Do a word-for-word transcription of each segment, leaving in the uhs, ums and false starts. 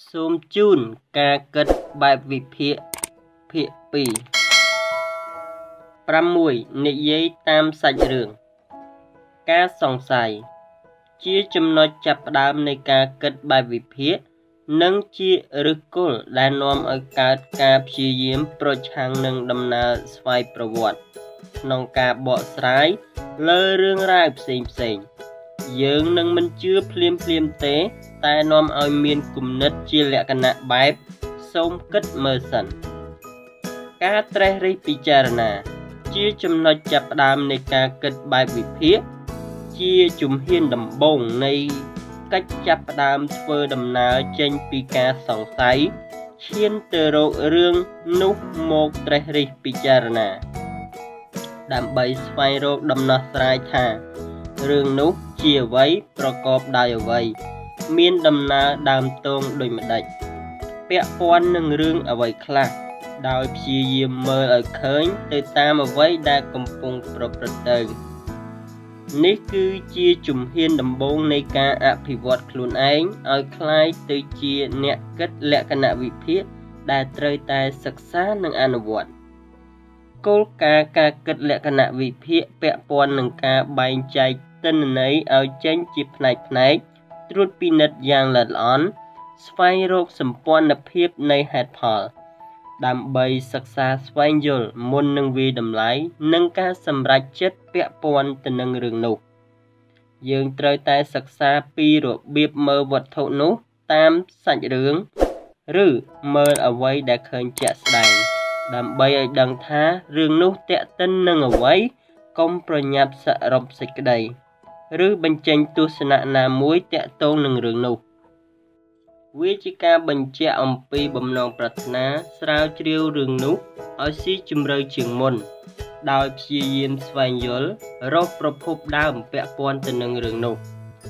សូមជូនការគិតបែបវិភាគភាគពីរ ប្រាំមួយ និយាយតាមសាច់រឿង ការសង្ស័យ ជាចំណុចចាប់ផ្ដើមនៃការគិតបែបវិភាគ និងជាឫសគល់ដែលនាំឲ្យកើតការព្យាយាមប្រឆាំងនឹងដំណើរស្វ័យប្រវត្តិក្នុងការបកស្រាយលើរឿងរ៉ាវផ្សេងៗ យើងនឹងមិនជឿភ្លាមភ្លាមទេ តែនាំឲ្យមានគំនិតជាលក្ខណៈបែបសូមគិតមើលសិន ការត្រេះរិះពិចារណា ជាចំណុចចាប់ផ្ដើមនៃការគិតបែបវិភាគ ជាជំហានដំបូងនៃកិច្ចចាប់ផ្ដើមធ្វើដំណើរចេញពីការសង្ស័យ ឈានទៅរករឿងនោះមកត្រេះរិះពិចារណា ដើម្បីស្វែងរកដំណោះស្រាយថា រឿងនោះជាអ្វីប្រកបដោយអ្វី មានដំណើរដើមតងដូចម្ដេច ពាក់ព័ន្ធនឹងរឿងអ្វីខ្លះ ដោយព្យាយាមមើលឲ្យឃើញទៅតាមអ្វីដែលកំពុងប្រព្រឹត្តទៅ នេះគឺជាជំហានដំបូងនៃការអភិវឌ្ឍខ្លួនឯងឲ្យក្លាយទៅជាអ្នកគិតលក្ខណៈវិភាគដែលត្រូវតែសិក្សានិងអនុវត្ត គោលការណ៍ការគិតលក្ខណៈវិភាគពាក់ព័ន្ធនឹងការបែងចែកទិន្នន័យឲ្យចេញជាផ្នែកៗ ត្រួតពិនិត្យយ៉ាងល្អិតល្អន់ ស្វែងរកសម្ព័ន្ធភាពនៃហេតុផល ដើម្បីសិក្សាស្វែងយល់មុននឹងវាយតម្លៃនិងការសម្រេចចិត្តពាក់ព័ន្ធទៅនឹងរឿងនោះ យើងត្រូវតែសិក្សាពីរបៀបមើលវត្ថុនោះតាមសាច់រឿង ឬមើលអ្វីដែលឃើញជាក់ស្ដែង ដើម្បីឲ្យដឹងថារឿងនោះទាក់ទិននឹងអ្វី កុំប្រញាប់សរុបសេចក្តី ឬបញ្ចេញទស្សនៈណាមួយទាក់ទងនឹងរឿងនោះ វាជាការបញ្ជាក់អំពីបំណងប្រាថ្នាស្រាវជ្រាវរឿងនោះឲ្យស៊ីជម្រៅជាងមុន ដោយព្យាយាមស្វែងយល់រកប្រភពដើមពាក់ព័ន្ធទៅនឹងរឿងនោះ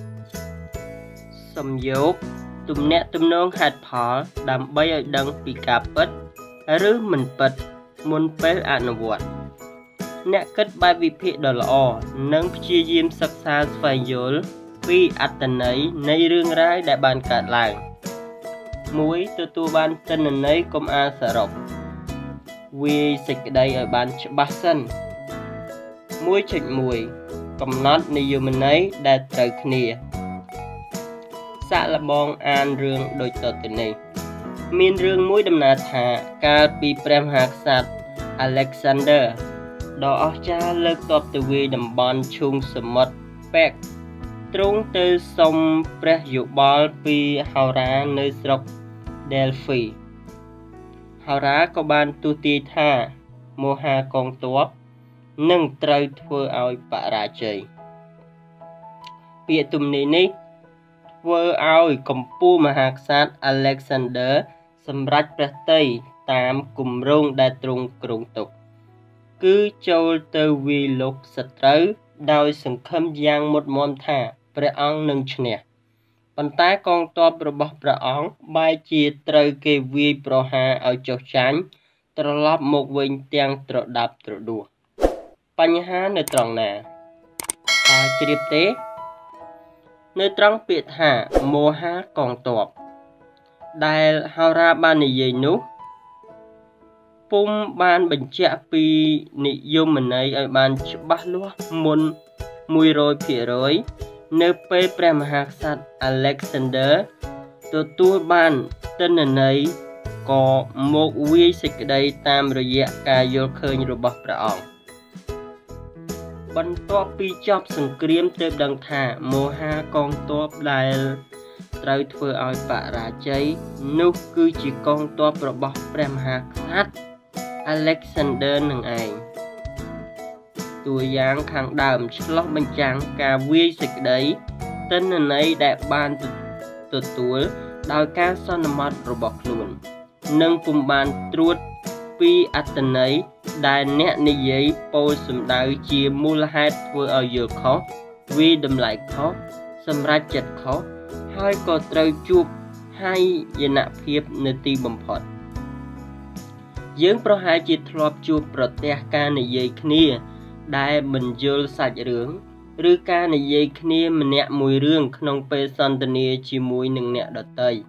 សំយោគទំនាក់ទំនងហេតុផលដើម្បីឲ្យដឹងពីការពិត ឬមិនពិតមុនពេលអនុវត្ត អ្នកគិតបែបវិភាគដ៏ល្អនឹងព្យាយាមសិក្សាស្វែងយល់ពីអត្ថន័យនៃរឿងរ៉ាវដែលបានកើតឡើង មួយ ទទួលបានទិន្នន័យកុំអាលសរុប វាយសេចក្តីឲ្យបានច្បាស់សិន មួយ មួយ កំណត់និយមន័យដែលត្រូវគ្នា សាកល្បងអានរឿងដូចតទៅនេះ មានរឿងមួយដំណើរថា កាលពីព្រះមហាក្សត្រ Alexander ដ៏អស្ចារ្យលើកទ័ពទៅវាយតំបន់ឈូងសមុទ្រប៉ែក ទ្រង់ទៅសុំព្រះយោបល់ពីហោរានៅស្រុក Delphi ហោរាក៏បានទស្សន៍ទាយថា មហាកងទ័ពនឹងត្រូវធ្វើឲ្យបរាជ័យ ពាក្យទំនាយនេះ ធ្វើឲ្យកំពូលមហាក្សត្រ Alexander សម្រេចព្រះទ័យតាមគម្រោងដែលទ្រង់គ្រោងទុក គឺចូលទៅវាយលុកសត្រូវដោយសង្ឃឹមយ៉ាងមុតមាំថាព្រះអង្គនឹងឈ្នះ ប៉ុន្តែកងទ័ពរបស់ព្រះអង្គបែរជាត្រូវគេវាយប្រហារឲ្យចុះចាញ់ ត្រឡប់មកវិញទាំងត្រដាប់ត្រដួស បញ្ហានៅត្រង់ណា តើជ្រាបទេ នៅត្រង់ពាក្យថាមហាកងទ័ព ដែលហោរាបាននិយាយនោះ ពុំបានបញ្ជាក់ពីនិយមន័យឲ្យបានច្បាស់លាស់មុន មួយរយភាគរយ នៅពេលព្រះមហាក្សត្រ Alexander ទទួលបានទិន្នន័យក៏មកវាយសេចក្តីតាមរយៈការយល់ឃើញរបស់ព្រះអង្គ បន្ទាប់ពីចប់សង្គ្រាមទើបដឹងថាមហាកងទ័ពដែលត្រូវធ្វើឲ្យបរាជ័យ នោះគឺជាកងទ័ពរបស់ព្រះមហាក្សត្រ Alexander នឹងឯង តួយ៉ាងខាងដើមឆ្លុះបញ្ចាំងការវាយសេចក្តីទិន្នន័យដែលបានទទួលដោយការសន្មតរបស់ខ្លួន និងពុំបានត្រួតពីអត្ថន័យដែលអ្នកនិយាយពោលសម្ដៅជាមូលហេតុធ្វើឲ្យយល់ខុស វាយតម្លៃខុស សម្រេចចិត្តខុស ហើយក៏ត្រូវជួបហាយនភាពនៅទីបំផុត យើងប្រហែលជាធ្លាប់ជួបប្រទះការនិយាយគ្នាដែលមិនយល់សាច់រឿង ឬការនិយាយគ្នាម្នាក់មួយរឿងក្នុងពេលសន្ទនាជាមួយនឹងអ្នកដទៃ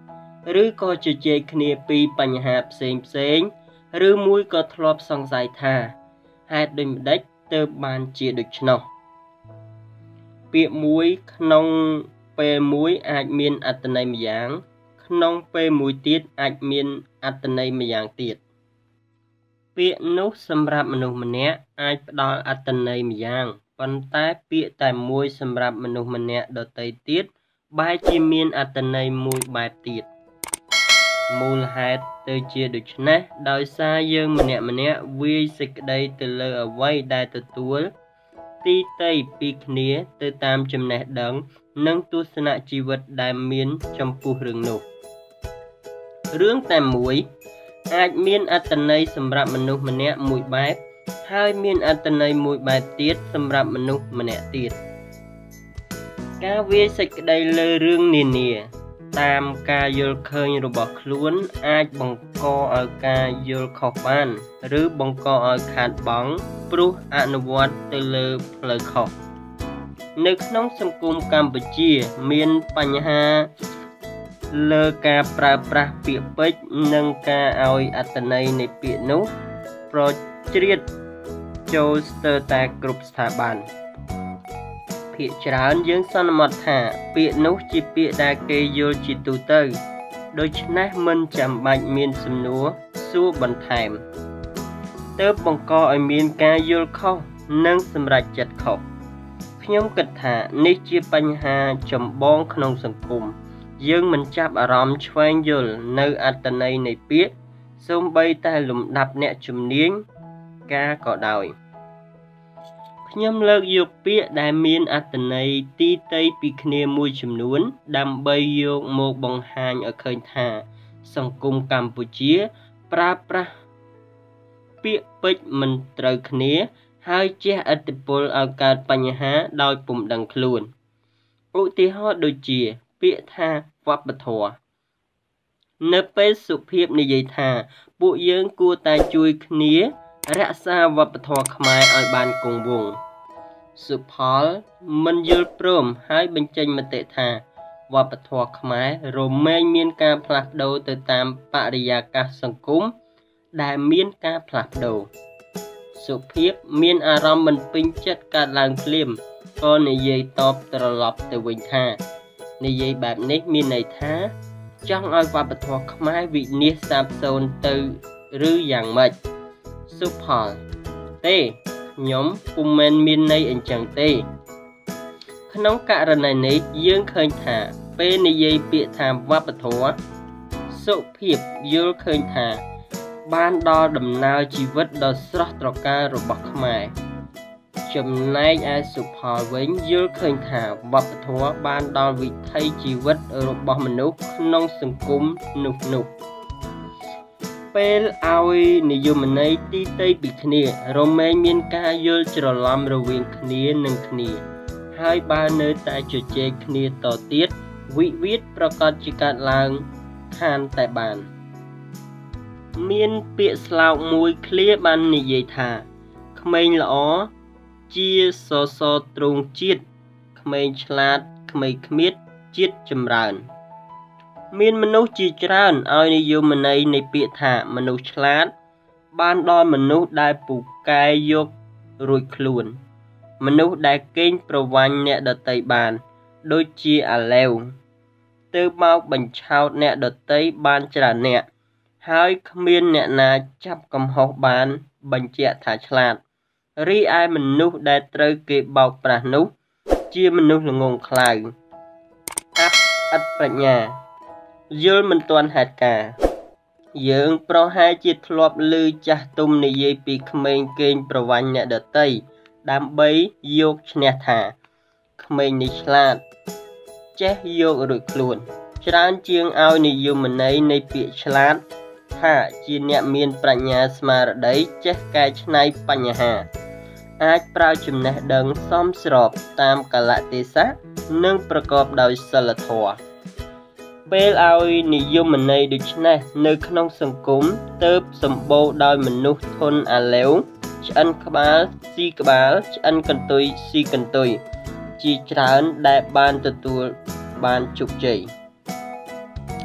ឬក៏ជជែកគ្នាពីបញ្ហាផ្សេងផ្សេងឬមួយក៏ធ្លាប់សង្ស័យថាហេតុដូចម្ដេចទើបបានជាដូច្នោះពាក្យមួយក្នុងពេលមួយអាចមានអត្ថន័យម្យ៉ាងក្នុងពេលមួយទៀតអាចមានអត្ថន័យម្យ៉ាងទៀតពាក្យនោះសម្រាប់មនុស្សម្នាក់អាចផ្ដល់អត្ថន័យម្យ៉ាងប៉ុន្តែពាក្យតែមួយសម្រាប់មនុស្សម្នាក់ដទៃទៀតបែរជាមានអត្ថន័យមួយបែបទៀតមូលហេតុទៅជាដូច្នេះដោយសារយើងម្នាក់ម្នាក់វាយសេចក្តីទៅលើអ្វីដែលទទួលទីតីពីគ្នាទៅតាមចំណេះដឹងនិងទស្សនៈជីវិតដែលមានចំពោះរឿងនោះរឿងតែមួយអាចមានអត្ថន័យសម្រាប់មនុស្សម្នាក់មួយបែបហើយមានអត្ថន័យមួយបែបទៀតសម្រាប់មនុស្សម្នាក់ទៀតការវាយសេចក្តីលើរឿងនានាតាមការយល់ឃើញរបស់ខ្លួនអាចបង្កឲ្យការយល់ខុសបានឬបង្កឲ្យខាតបង់ព្រោះអនុវត្តទៅលើផ្លូវខុសនៅក្នុងសង្គមកម្ពុជាមានបញ្ហាលើការប្រើប្រាស់ពាក្យពេចន៍និងការឲ្យអត្ថន័យនៃពាក្យនោះប្រជ្រៀតចូលស្ទើរតែគ្រប់ស្ថាប័នភាគច្រើនយើងសន្មតថាពាក្យនោះជាពាក្យដែលគេយល់ជាទូទៅដូច្នេះមិនចាំបាច់មានសំណួរសួរបន្ថែមទើបបង្កឲ្យមានការយល់ខុសនិងសម្រេចចិត្តខុសខ្ញុំគិតថានេះជាបញ្ហាចម្បងក្នុងសង្គមយើងមិនចាប់អារម្មណ៍ឆ្វេងយល់នៅអត្ថន័យនៃពាក្យសូម្បីតែលំដាប់អ្នកជំនាញការក៏ដោយខ្ញុំលើកយកពាក្យដែលមានអត្ថន័យទីតីពីគ្នាមួយចំនួនដើម្បីយកមកបង្ហាញឲ្យឃើញថាសង្គមកម្ពុជាប្រើប្រាស់ពាក្យពេចន៍មិនត្រូវគ្នាហើយជះឥទ្ធិពលឲ្យកើតបញ្ហាដោយពុំដឹងខ្លួនឧទាហរណ៍ដូចជាពាក្យថាវប្បធម៌នៅពេលសុភាពនិយាយថាពួកយើងគួរតែជួយគ្នារក្សាវប្បធម៌ខ្មែរឲ្យបានគង់វង្សសុផលមិនយល់ព្រមហើយបញ្ចេញមតិថាវប្បធម៌ខ្មែររមែងមានការផ្លាស់ប្ដូរទៅតាមបរិយាកាសសង្គមដែលមានការផ្លាស់ប្ដូរសុភាពមានអារម្មណ៍មិនពេញចិត្តកើតឡើងភ្លាមក៏និយាយតបត្រឡប់ទៅវិញថានិយាយបែបនេះមានន័យថាចង់ឲ្យវប្បធម៌ខ្មែរវិនាសសាបសូន្យទៅឬយ៉ាងម៉េចសុផលទេខ្ញុំពុំមែនមានន័យអញ្ចឹងទេក្នុងករណីនេះយើងឃើញថាពេលនិយាយពាក្យថាវប្បធម៌សុភាពយល់ឃើញថាបានដល់ដំណើរជីវិតដ៏ស្រស់ត្រកាលរបស់ខ្មែរចំណែកឯសុផលវិញយល់ឃើញថាវប្បធម៌បានដល់វិថីជីវិតរបស់មនុស្សក្នុងសង្គមនោះនោះពេលឲ្យនិយមន័យទីតីពីគ្នារមែងមានការយល់ច្រឡំរវាងគ្នានឹងគ្នាហើយបើនៅតែជជែកគ្នាតទៀតវិវាទប្រកាសជាកើតឡើងខានតែបានមានពាក្យស្លោកមួយឃ្លាបាននិយាយថាក្មេងល្អជាសសរទ្រូងជាតិក្មេងឆ្លាតក្មេងគ្មៀតជាតិចម្រើនមានមនុស្សជាច្រើនឲ្យនិយមន័យនៃពាក្យថាមនុស្សឆ្លាតបានដល់មនុស្សដែលពូកែយករួចខ្លួនមនុស្សដែលកេងប្រវ័ញ្ចអ្នកដទៃបានដូចជាអាឡែវទៅមកបញ្ឆោតអ្នកដទៃបានច្រើនអ្នកហើយគ្មានអ្នកណាចាប់កំហុសបានបញ្ជាក់ថាឆ្លាតរីឯមនុស្សដែលត្រូវគេបោកប្រាស់នោះជាមនុស្សល្ងង់ខ្លៅអាប់ឥតប្រាជ្ញាយល់មិនទាន់ហេតុការយើងប្រហែលជាធ្លាប់ឮចាស់ទុំនិយាយពីក្មេងកេងប្រវ័ញ្ចអ្នកដទៃដើម្បីយកឈ្នះថាក្មេងនេះឆ្លាតចេះយករួចខ្លួនច្រើនជាងឲ្យនិយមន័យនៃពាក្យឆ្លាតថាជាអ្នកមានប្រាជ្ញាស្មារតីចេះកែច្នៃបញ្ហាអាចប្រើចំណេះដឹងសមស្របតាមកាលៈទេសៈនិងប្រកបដោយសីលធម៌ពេលឲ្យនិយមន័យដូចនេះនៅក្នុងសង្គមទើបសម្បូរដោយមនុស្សធន់អាឡែវឆ្អិនក្បាលស៊ីក្បាលឆ្អិនកន្ទុយស៊ីកន្ទុយជាច្រើនដែលបានទទួលបានជោគជ័យព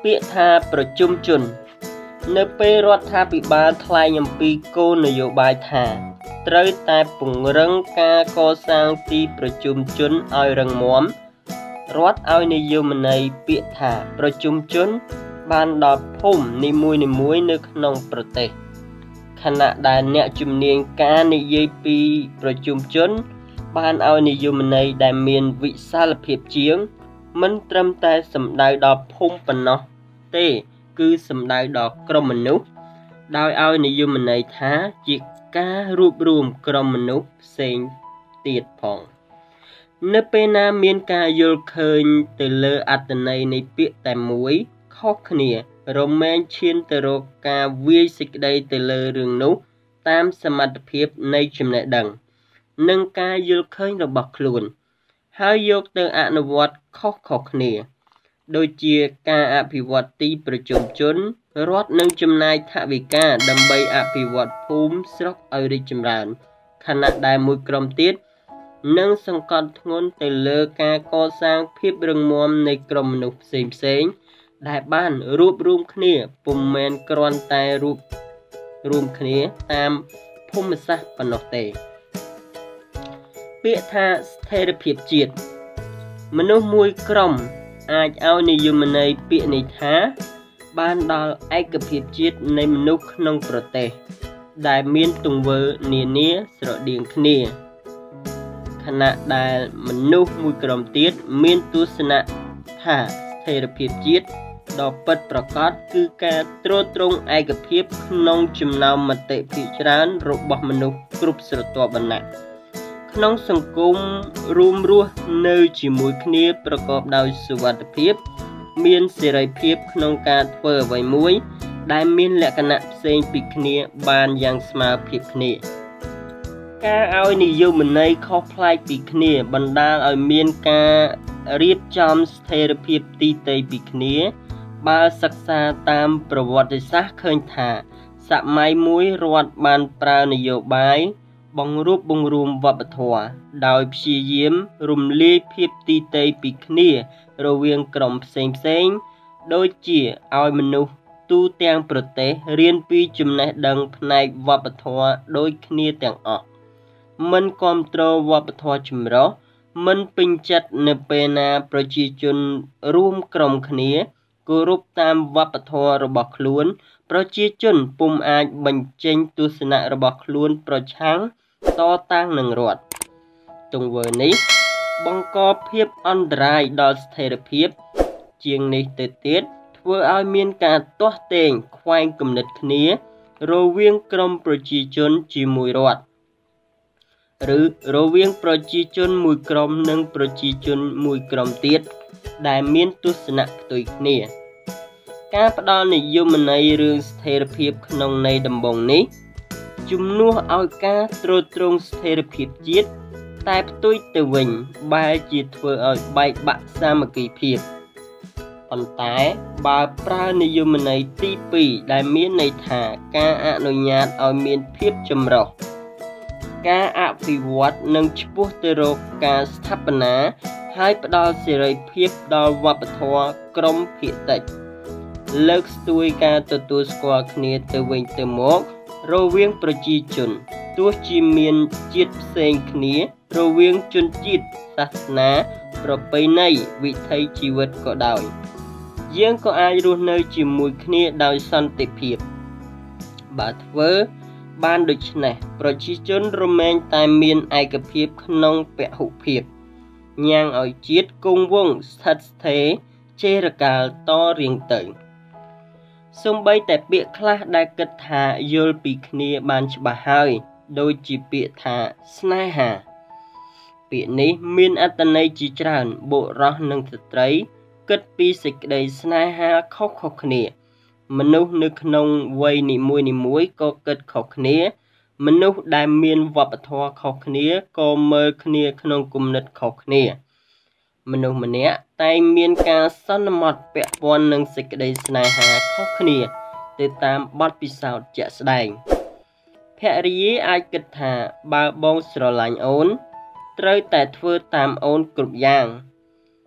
ពាក្យថាប្រជុំជននៅពេលរដ្ឋាភិបាលថ្លែងអំពីគោលនយោបាយថាត្រូវតែពង្រឹងការកសាងទីប្រជុំជនឲ្យរឹងមាំរដ្ឋឲ្យនិយមន័យពាក្យថាប្រជុំជនបានដល់ភូមិនីមួយៗនៅក្នុងប្រទេសខណៈដែលអ្នកជំនាញការនិយាយពីប្រជុំជនបានឲ្យនិយមន័យដែលមានវិសាលភាពជាងមិនត្រឹមតែសំដៅដល់ភូមិប៉ុណ្ណោះទេគឺសំដៅដល់ក្រុមមនុស្សដោយឲ្យនិយមន័យថាជាការរួបរួមក្រុមមនុស្សផ្សេងទៀតផងនៅពេលណាមានការយល់ឃើញទៅលើអត្ថន័យនៃពាក្យតែមួយខុសគ្នារមែងឈានទៅរកការវាយសេចក្តីទៅលើរឿងនោះតាមសមត្ថភាពនៃចំណេះដឹងនិងការយល់ឃើញរបស់ខ្លួនហើយយកទៅអនុវត្តខុសៗគ្នាដូចជាការអភិវឌ្ឍទីប្រជុំជនរដ្ឋនឹងចំណាយថវិកាដើម្បីអភិវឌ្ឍភូមិស្រុកឲ្យរីកចម្រើនខណៈដែលមួយក្រុមទៀតនឹងសង្កត់ធ្ងន់ទៅលើការកសាងភាពរឹងមាំនៃក្រុមមនុស្សផ្សេងផ្សេងដែលបានរួបរួមគ្នាពុំមែនគ្រាន់តែរួបរួមគ្នាតាមភូមិសាស្ត្រប៉ុណ្ណោះទេពាក្យថាស្ថិរភាពជាតិមនុស្សមួយក្រុមអាចឲ្យនិយមន័យពាក្យនេះថាបានដល់ឯកភាពជាតិនៃមនុស្សក្នុងប្រទេសដែលមានទង្វើនានាស្រដៀងគ្នាខណៈដែលមនុស្សមួយក្រុមទៀតមានទស្សនៈថាស្ថិរភាពជាតិដ៏ពិតប្រាកដគឺការទ្រទ្រង់ឯកភាពក្នុងចំណោមមតិភាគច្រើនរបស់មនុស្សគ្រប់ស្រទាប់វណ្ណៈក្នុងសង្គមរួមរស់នៅជាមួយគ្នាប្រកបដោយសុវត្ថិភាពមានសេរីភាពក្នុងការធ្វើអ្វីមួយដែលមានលក្ខណៈផ្សេងពីគ្នាបានយ៉ាងស្មើភាពគ្នាការឲ្យនិយមន័យខុសប្លែកពីគ្នាបណ្ដាលឲ្យមានការរៀបចំស្ថិរភាពទីតីពីគ្នាបើសិក្សាតាមប្រវត្តិសាស្ត្រឃើញថាសម័យមួយរដ្ឋបានប្រើនយោបាយបង្រួបបង្រួមវប្បធម៌ដោយព្យាយាមរំលាយភាពទីតីពីគ្នារវាងក្រុមផ្សេងផ្សេងដូចជាឲ្យមនុស្សទូទាំងប្រទេសរៀនពីចំណេះដឹងផ្នែកវប្បធម៌ដូចគ្នាទាំងអស់មិនគាំទ្រវប្បធម៌ចម្រុះមិនពេញចិត្តនៅពេលណាប្រជាជនរួមក្រុមគ្នាគោរពតាមវប្បធម៌របស់ខ្លួនប្រជាជនពុំអាចបញ្ចេញទស្សនៈរបស់ខ្លួនប្រឆាំងតតាំងនឹងរដ្ឋទង្វើនេះបង្កភាពអន្តរាយដល់ស្ថិរភាពជាងនេះទៅទៀតធ្វើឲ្យមានការទាស់ទែងខ្វែងគំនិតគ្នារវាងក្រុមប្រជាជនជាមួយរដ្ឋឬរវាងប្រជាជនមួយក្រុមនិងប្រជាជនមួយក្រុមទៀតដែលមានទស្សនៈផ្ទុយគ្នាការផ្ដល់និយមន័យរឿងស្ថិរភាពក្នុងន័យដំបូងនេះជំនួសឲ្យការទ្រទ្រង់ស្ថិរភាពជាតិតែផ្ទុយទៅវិញបែរជាធ្វើឲ្យបែកបាក់សាមគ្គីភាពប៉ុន្តែបើប្រើនិយមន័យទីពីរដែលមានន័យថាការអនុញ្ញាតឲ្យមានភាពចម្រុះការអភិវឌ្ឍនិងឆ្ពោះទៅរកការស្ថាបនាហើយផ្ដល់សេរីភាពដល់វប្បធម៌ក្រុមភាគតិចលើកស្ទួយការទទួលស្គាល់គ្នាទៅវិញទៅមករវាងប្រជាជនទោះជាមានជាតិផ្សេងគ្នារវាងជនជាតិសាសនាប្រពៃណីវិថីជីវិតក៏ដោយយើងក៏អាចរស់នៅជាមួយគ្នាដោយសន្តិភាពបើធ្វើបានដូច្នេះប្រជាជនរមែងតែមានឯកភាពក្នុងពហុភាពញ៉ាំងឲ្យជាតិគង់វង្សស្ថិតស្ថេរចេរកាលតរៀងទៅសូម្បីតែពាក្យខ្លះដែលគិតថាយល់ពីគ្នាបានច្បាស់ហើយដូចជាពាក្យថាស្នេហាពាក្យនេះមានអត្ថន័យជាច្រើនបុរសនិងស្ត្រីគិតពីសេចក្តីស្នេហាខុសៗគ្នាមនុស្សនៅក្នុងវ័យនីមួយៗក៏គិតខុសគ្នាមនុស្សដែលមានវប្បធម៌ខុសគ្នាក៏មើលគ្នាក្នុងគំនិតខុសគ្នាមនុស្សម្នាក់តែងមានការសន្មតពាក់ព័ន្ធនឹងសេចក្តីស្នេហាខុសគ្នាទៅតាមបទពិសោធន៍ជាក់ស្ដែងភរិយាអាចគិតថាបើបងស្រឡាញ់អូនត្រូវតែធ្វើតាមអូនគ្រប់យ៉ាង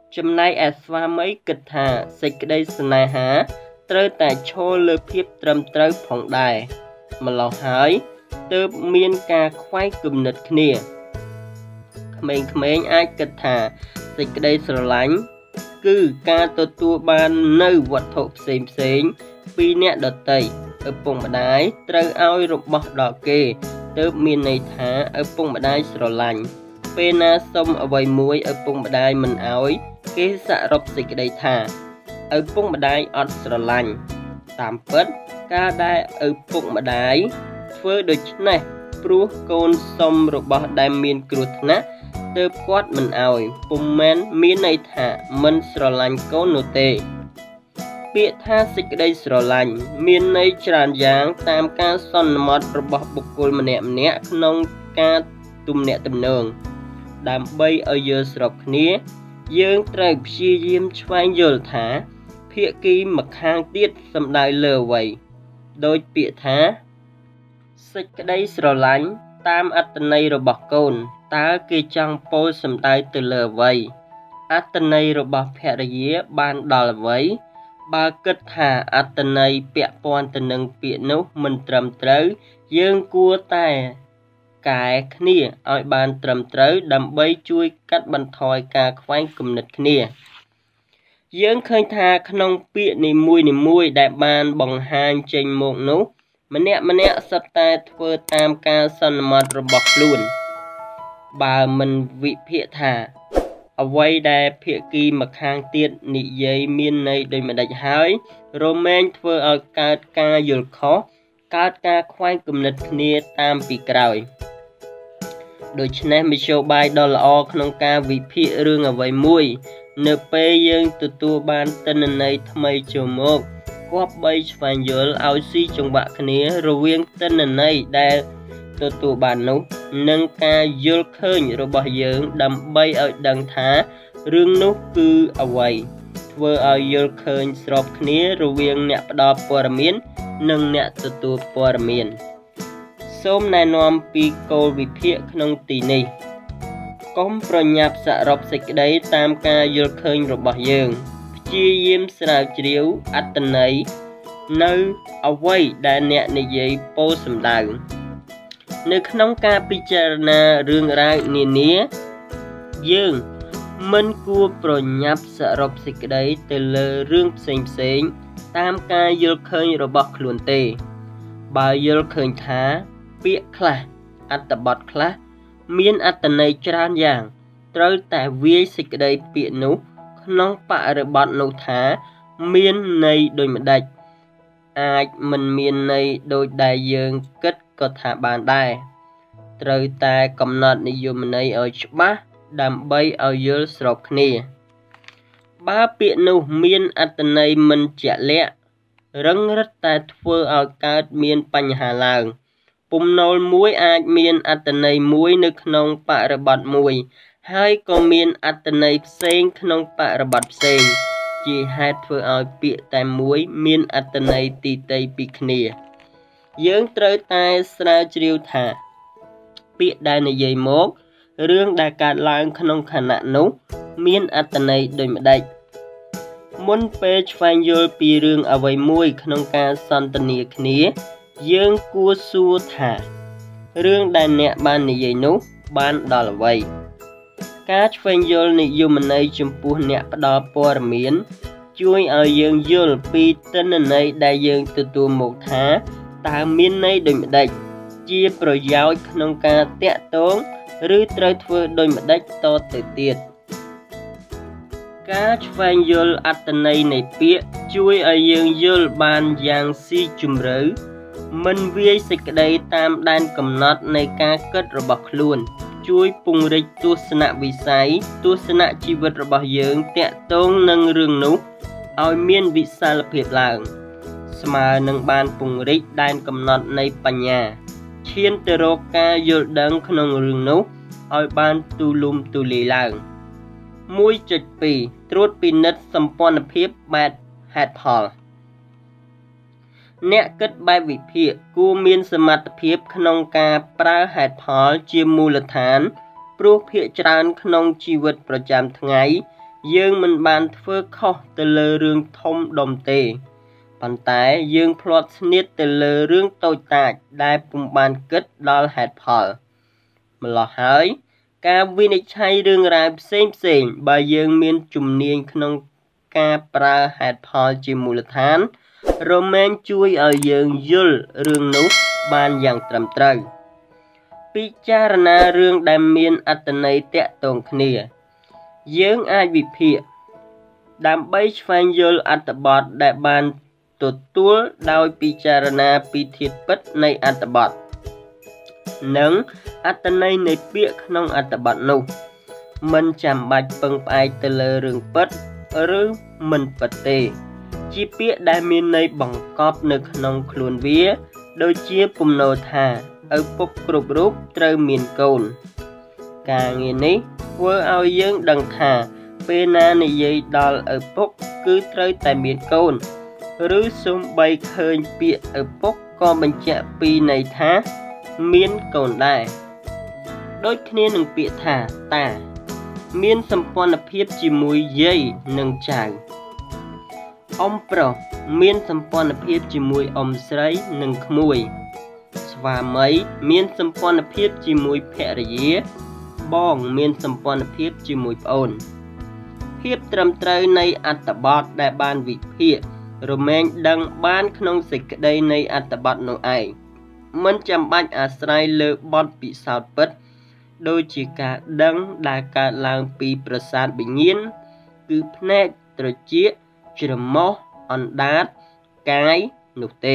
ចំណែកឯស្វាមីគិតថាសេចក្តីស្នេហាត្រូវតែឈរលើភាពត្រឹមត្រូវផងដែរម្ល៉េះហើយទើបមានការខ្វែងគំនិតគ្នាក្មេងៗអាចគិតថាសេចក្តីស្រឡាញ់គឺការទទួលបាននៅវត្ថុផ្សេងៗពីអ្នកដទៃឪពុកម្ដាយត្រូវឲ្យរបស់ដល់គេទើបមានន័យថាឪពុកម្ដាយស្រឡាញ់ពេលណាសុំអ្វីមួយឪពុកម្ដាយមិនឲ្យគេសរុបសេចក្តីថាឪពុកម្ដាយអត់ស្រឡាញ់តាមពិតការដែលឪពុកម្ដាយធ្វើដូច្នេះព្រោះកូនសុំរបស់ដែលមានគ្រោះថ្នាក់ទើបគាត់មិនឲ្យពុំមែនមានន័យថាមិនស្រឡាញ់កូននោះទេពាក្យថាសេចក្តីស្រឡាញ់មានន័យច្រើនយ៉ាងតាមការសន្មតរបស់បុគ្គលម្នាក់ម្នាក់ក្នុងការទំនាក់ទំនងដើម្បីឲ្យយល់ស្របគ្នាយើងត្រូវព្យាយាមស្វែងយល់ថាភាគីម្ខាងទៀតសំដៅលើអ្វីដោយពាក្យថាសេចក្តីស្រឡាញ់តាមអត្ថន័យរបស់កូនតើគេចង់ពោលសំដៅទៅលើអ្វីអត្ថន័យរបស់ភរិយាបានដល់អ្វីបើគិតថាអត្ថន័យពាក់ព័ន្ធទៅនឹងពាក្យនោះមិនត្រឹមត្រូវយើងគួរតែកែគ្នាឲ្យបានត្រឹមត្រូវដើម្បីជួយកាត់បន្ថយការខ្វែងគំនិតគ្នាយើងឃើញថាក្នុងពាក្យនីមួយៗដែលបានបង្ហាញចេញមកនោះម្នាក់ម្នាក់សុទ្ធតែធ្វើតាមការសន្មតរបស់ខ្លួនបើមិនវិភាគថាអ្វីដែលភាគីម្ខាងទៀតនិយាយមានន័យដូចម្ដេចហើយរមែងធ្វើឲ្យកើតការយល់ខុសកើតការខ្វែងគំនិតគ្នាតាមពីក្រោយដូច្នេះមធ្យោបាយដ៏ល្អក្នុងការវិភាគរឿងអ្វីមួយនៅពេលយើងទទួលបានទិន្នន័យថ្មីចូលមកគប្បីស្វែងយល់ឲ្យស៊ីចង្វាក់គ្នារវាងទិន្នន័យដែលទទួលបាននោះនិងការយល់ឃើញរបស់យើងដើម្បីឲ្យដឹងថារឿងនោះគឺអ្វីធ្វើឲ្យយល់ឃើញស្របគ្នារវាងអ្នកផ្ដល់ព័ត៌មាននិងអ្នកទទួលព័ត៌មានសូមណែនាំពីគោលវិភាគក្នុងទីនេះកុំប្រញាប់សរុបសេចក្តីតាមការយល់ឃើញរបស់យើងព្យាយាមស្រាវជ្រាវអត្ថន័យនៅអ្វីដែលអ្នកនិយាយពោលសម្ដៅនៅក្នុងការពិចារណារឿងរ៉ាវនានាយើងមិនគួរប្រញាប់សរុបសេចក្តីទៅលើរឿងផ្សេងផ្សេងតាមការយល់ឃើញរបស់ខ្លួនទេបើយល់ឃើញថាពាក្យខ្លះអត្ថបទខ្លះមានអត្ថន័យច្រើនយ៉ាងត្រូវតែវាយសេចក្តីពាក្យនោះក្នុងបរិបទនោះថាមានន័យដូចម្ដេចអាចមិនមានន័យដូចដែលយើងគិតក៏ថាបានដែរត្រូវតែកំណត់និយមន័យឲ្យច្បាស់ដើម្បីឲ្យយល់ស្របគ្នាបើពាក្យនោះមានអត្ថន័យមិនជាក់លាក់រឹងរិតតែធ្វើឲ្យកើតមានបញ្ហាឡើងពំណូលមួយអាចមានអត្ថន័យមួយនៅក្នុងបរិបទមួយហើយក៏មានអត្ថន័យផ្សេងក្នុងបរិបទផ្សេងជាហេតុធ្វើឲ្យពាក្យតែមួយមានអត្ថន័យទីតីពីគ្នាយើងត្រូវតែស្រាវជ្រាវថាពាក្យដែលនិយាយមករឿងដែលកើតឡើងក្នុងខណៈនោះមានអត្ថន័យដូចម្ដេចមុនពេលស្វែងយល់ពីរឿងអ្វីមួយក្នុងការសន្ទនាគ្នាយើងគួរសួរថារឿងដែលអ្នកបាននិយាយនោះបានដល់អ្វីការស្វែងយល់និយមន័យចំពោះអ្នកផ្ដល់ព័ត៌មានជួយឲ្យយើងយល់ពីទិន្នន័យដែលយើងទទួលមកថាតើមានន័យដូចម្ដេចជាប្រយោជន៍ក្នុងការតាក់ទងឬត្រូវធ្វើដូចម្ដេចតទៅទៀតការស្វែងយល់អត្ថន័យនៃពាក្យជួយឲ្យយើងយល់បានយ៉ាងស៊ីជម្រៅមិនវាយសេចក្តីតាមដែនកំណត់នៃការគិតរបស់ខ្លួនជួយពង្រីកទស្សនវិស័យទស្សនៈជីវិតរបស់យើងតាក់ទងនឹងរឿងនោះឲ្យមានវិសាលភាពឡើងស្មើនឹងបានពង្រីកដែនកំណត់នៃបញ្ញាឈានទៅរកការយល់ដឹងក្នុងរឿងនោះឲ្យបានទូលំទូលាយឡើង មួយจุดពីរ ត្រួតពិនិត្យសម្ព័ន្ធភាពបែបហេតុផលអ្នកគិតបែបវិភាគគួរមានសមត្ថភាពក្នុងការប្រើហេតុផលជាមូលដ្ឋានព្រោះភាគច្រើនក្នុងជីវិតប្រចាំថ្ងៃយើងមិនបានធ្វើខុសទៅលើរឿងធំដុំទេប៉ុន្តែយើងភ្លាត់ស្នៀតទៅលើរឿងតូចតាចដែលពុំបានគិតដល់ហេតុផលម្ល៉េះហើយការវិនិច្ឆ័យរឿងរ៉ាវផ្សេងផ្សេងបើយើងមានជំនាញក្នុងការប្រើហេតុផលជាមូលដ្ឋានរមែងជួយឲ្យយើងយល់រឿងនោះបានយ៉ាងត្រឹមត្រូវពិចារណារឿងដែលមានអត្ថន័យតាក់ទងគ្នាយើងអាចវិភាគដើម្បីស្វែងយល់អត្ថបទដែលបានទទួលដោយពិចារណាពីធាតុពិតនៃអត្ថបទនិងអត្ថន័យនៃពាក្យក្នុងអត្ថបទនោះមិនចាំបាច់ពឹងផ្អែកទៅលើរឿងពិតឬមិនពិតទេជាពាក្យដែលមានន័យបង្កប់នៅក្នុងខ្លួនវាដូចជាពំនោថាឪពុកគ្រប់រូបត្រូវមានកូនការងារនេះធ្វើឲ្យយើងដឹងថាពេលណានិយាយដល់ឪពុកគឺត្រូវតែមានកូនឬសូម្បីឃើញពាក្យឪពុកក៏បញ្ជាក់ពីន័យថាមានកូនដែរដូចគ្នានឹងពាក្យថាតាមានសម្ព័ន្ធភាពជាមួយយាយនិងចៅអ៊ំប្រុសមានសម្ព័ន្ធភាពជាមួយអ៊ំស្រីនិងក្មួយស្វាមីមានសម្ព័ន្ធភាពជាមួយភរិយាបងមានសម្ព័ន្ធភាពជាមួយប្អូនភាពត្រឹមត្រូវនៃអត្ថបទដែលបានវិភាគរមែងដឹងបានក្នុងសេចក្តីនៃអត្ថបទនោះឯងមិនចាំបាច់អាស្រ័យលើបទពិសោធន៍ពិតដូចជាការដឹងដែលកើតឡើងពីប្រសាទវិញ្ញាណគឺភ្នែកត្រចៀកច្រមុះអណ្ដាតកាយនោះទេ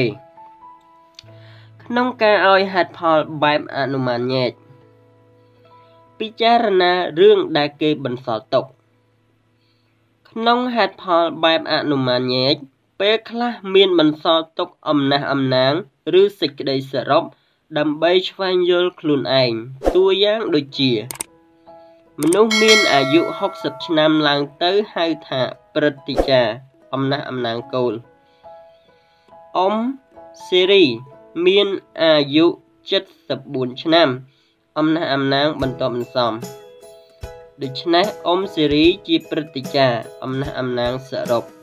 ក្នុងការឲ្យហេតុផលបែបអនុមានញែកពិចារណារឿងដែលគេបន្សល់ទុកក្នុងហេតុផលបែបអនុមានញែកពេលខ្លះមានបន្សល់ទុកអំណះអំណាងឬសេចក្តីសរុបដើម្បីស្វែងយល់ខ្លួនឯងតួយ៉ាងដូចជាមនុស្សមានអាយុហុកសិបឆ្នាំឡើងទៅហៅថាព្រឹទ្ធាចារ្យអំណះអំណាងកូនអ៊ំសេរីមានអាយុចិតសិបបួនឆ្នាំអំណះអំណាងបន្តបន្សំដូច្នេះអ៊ំសេរីជាព្រឹទ្ធាចារ្យអំណះអំណាងសរុប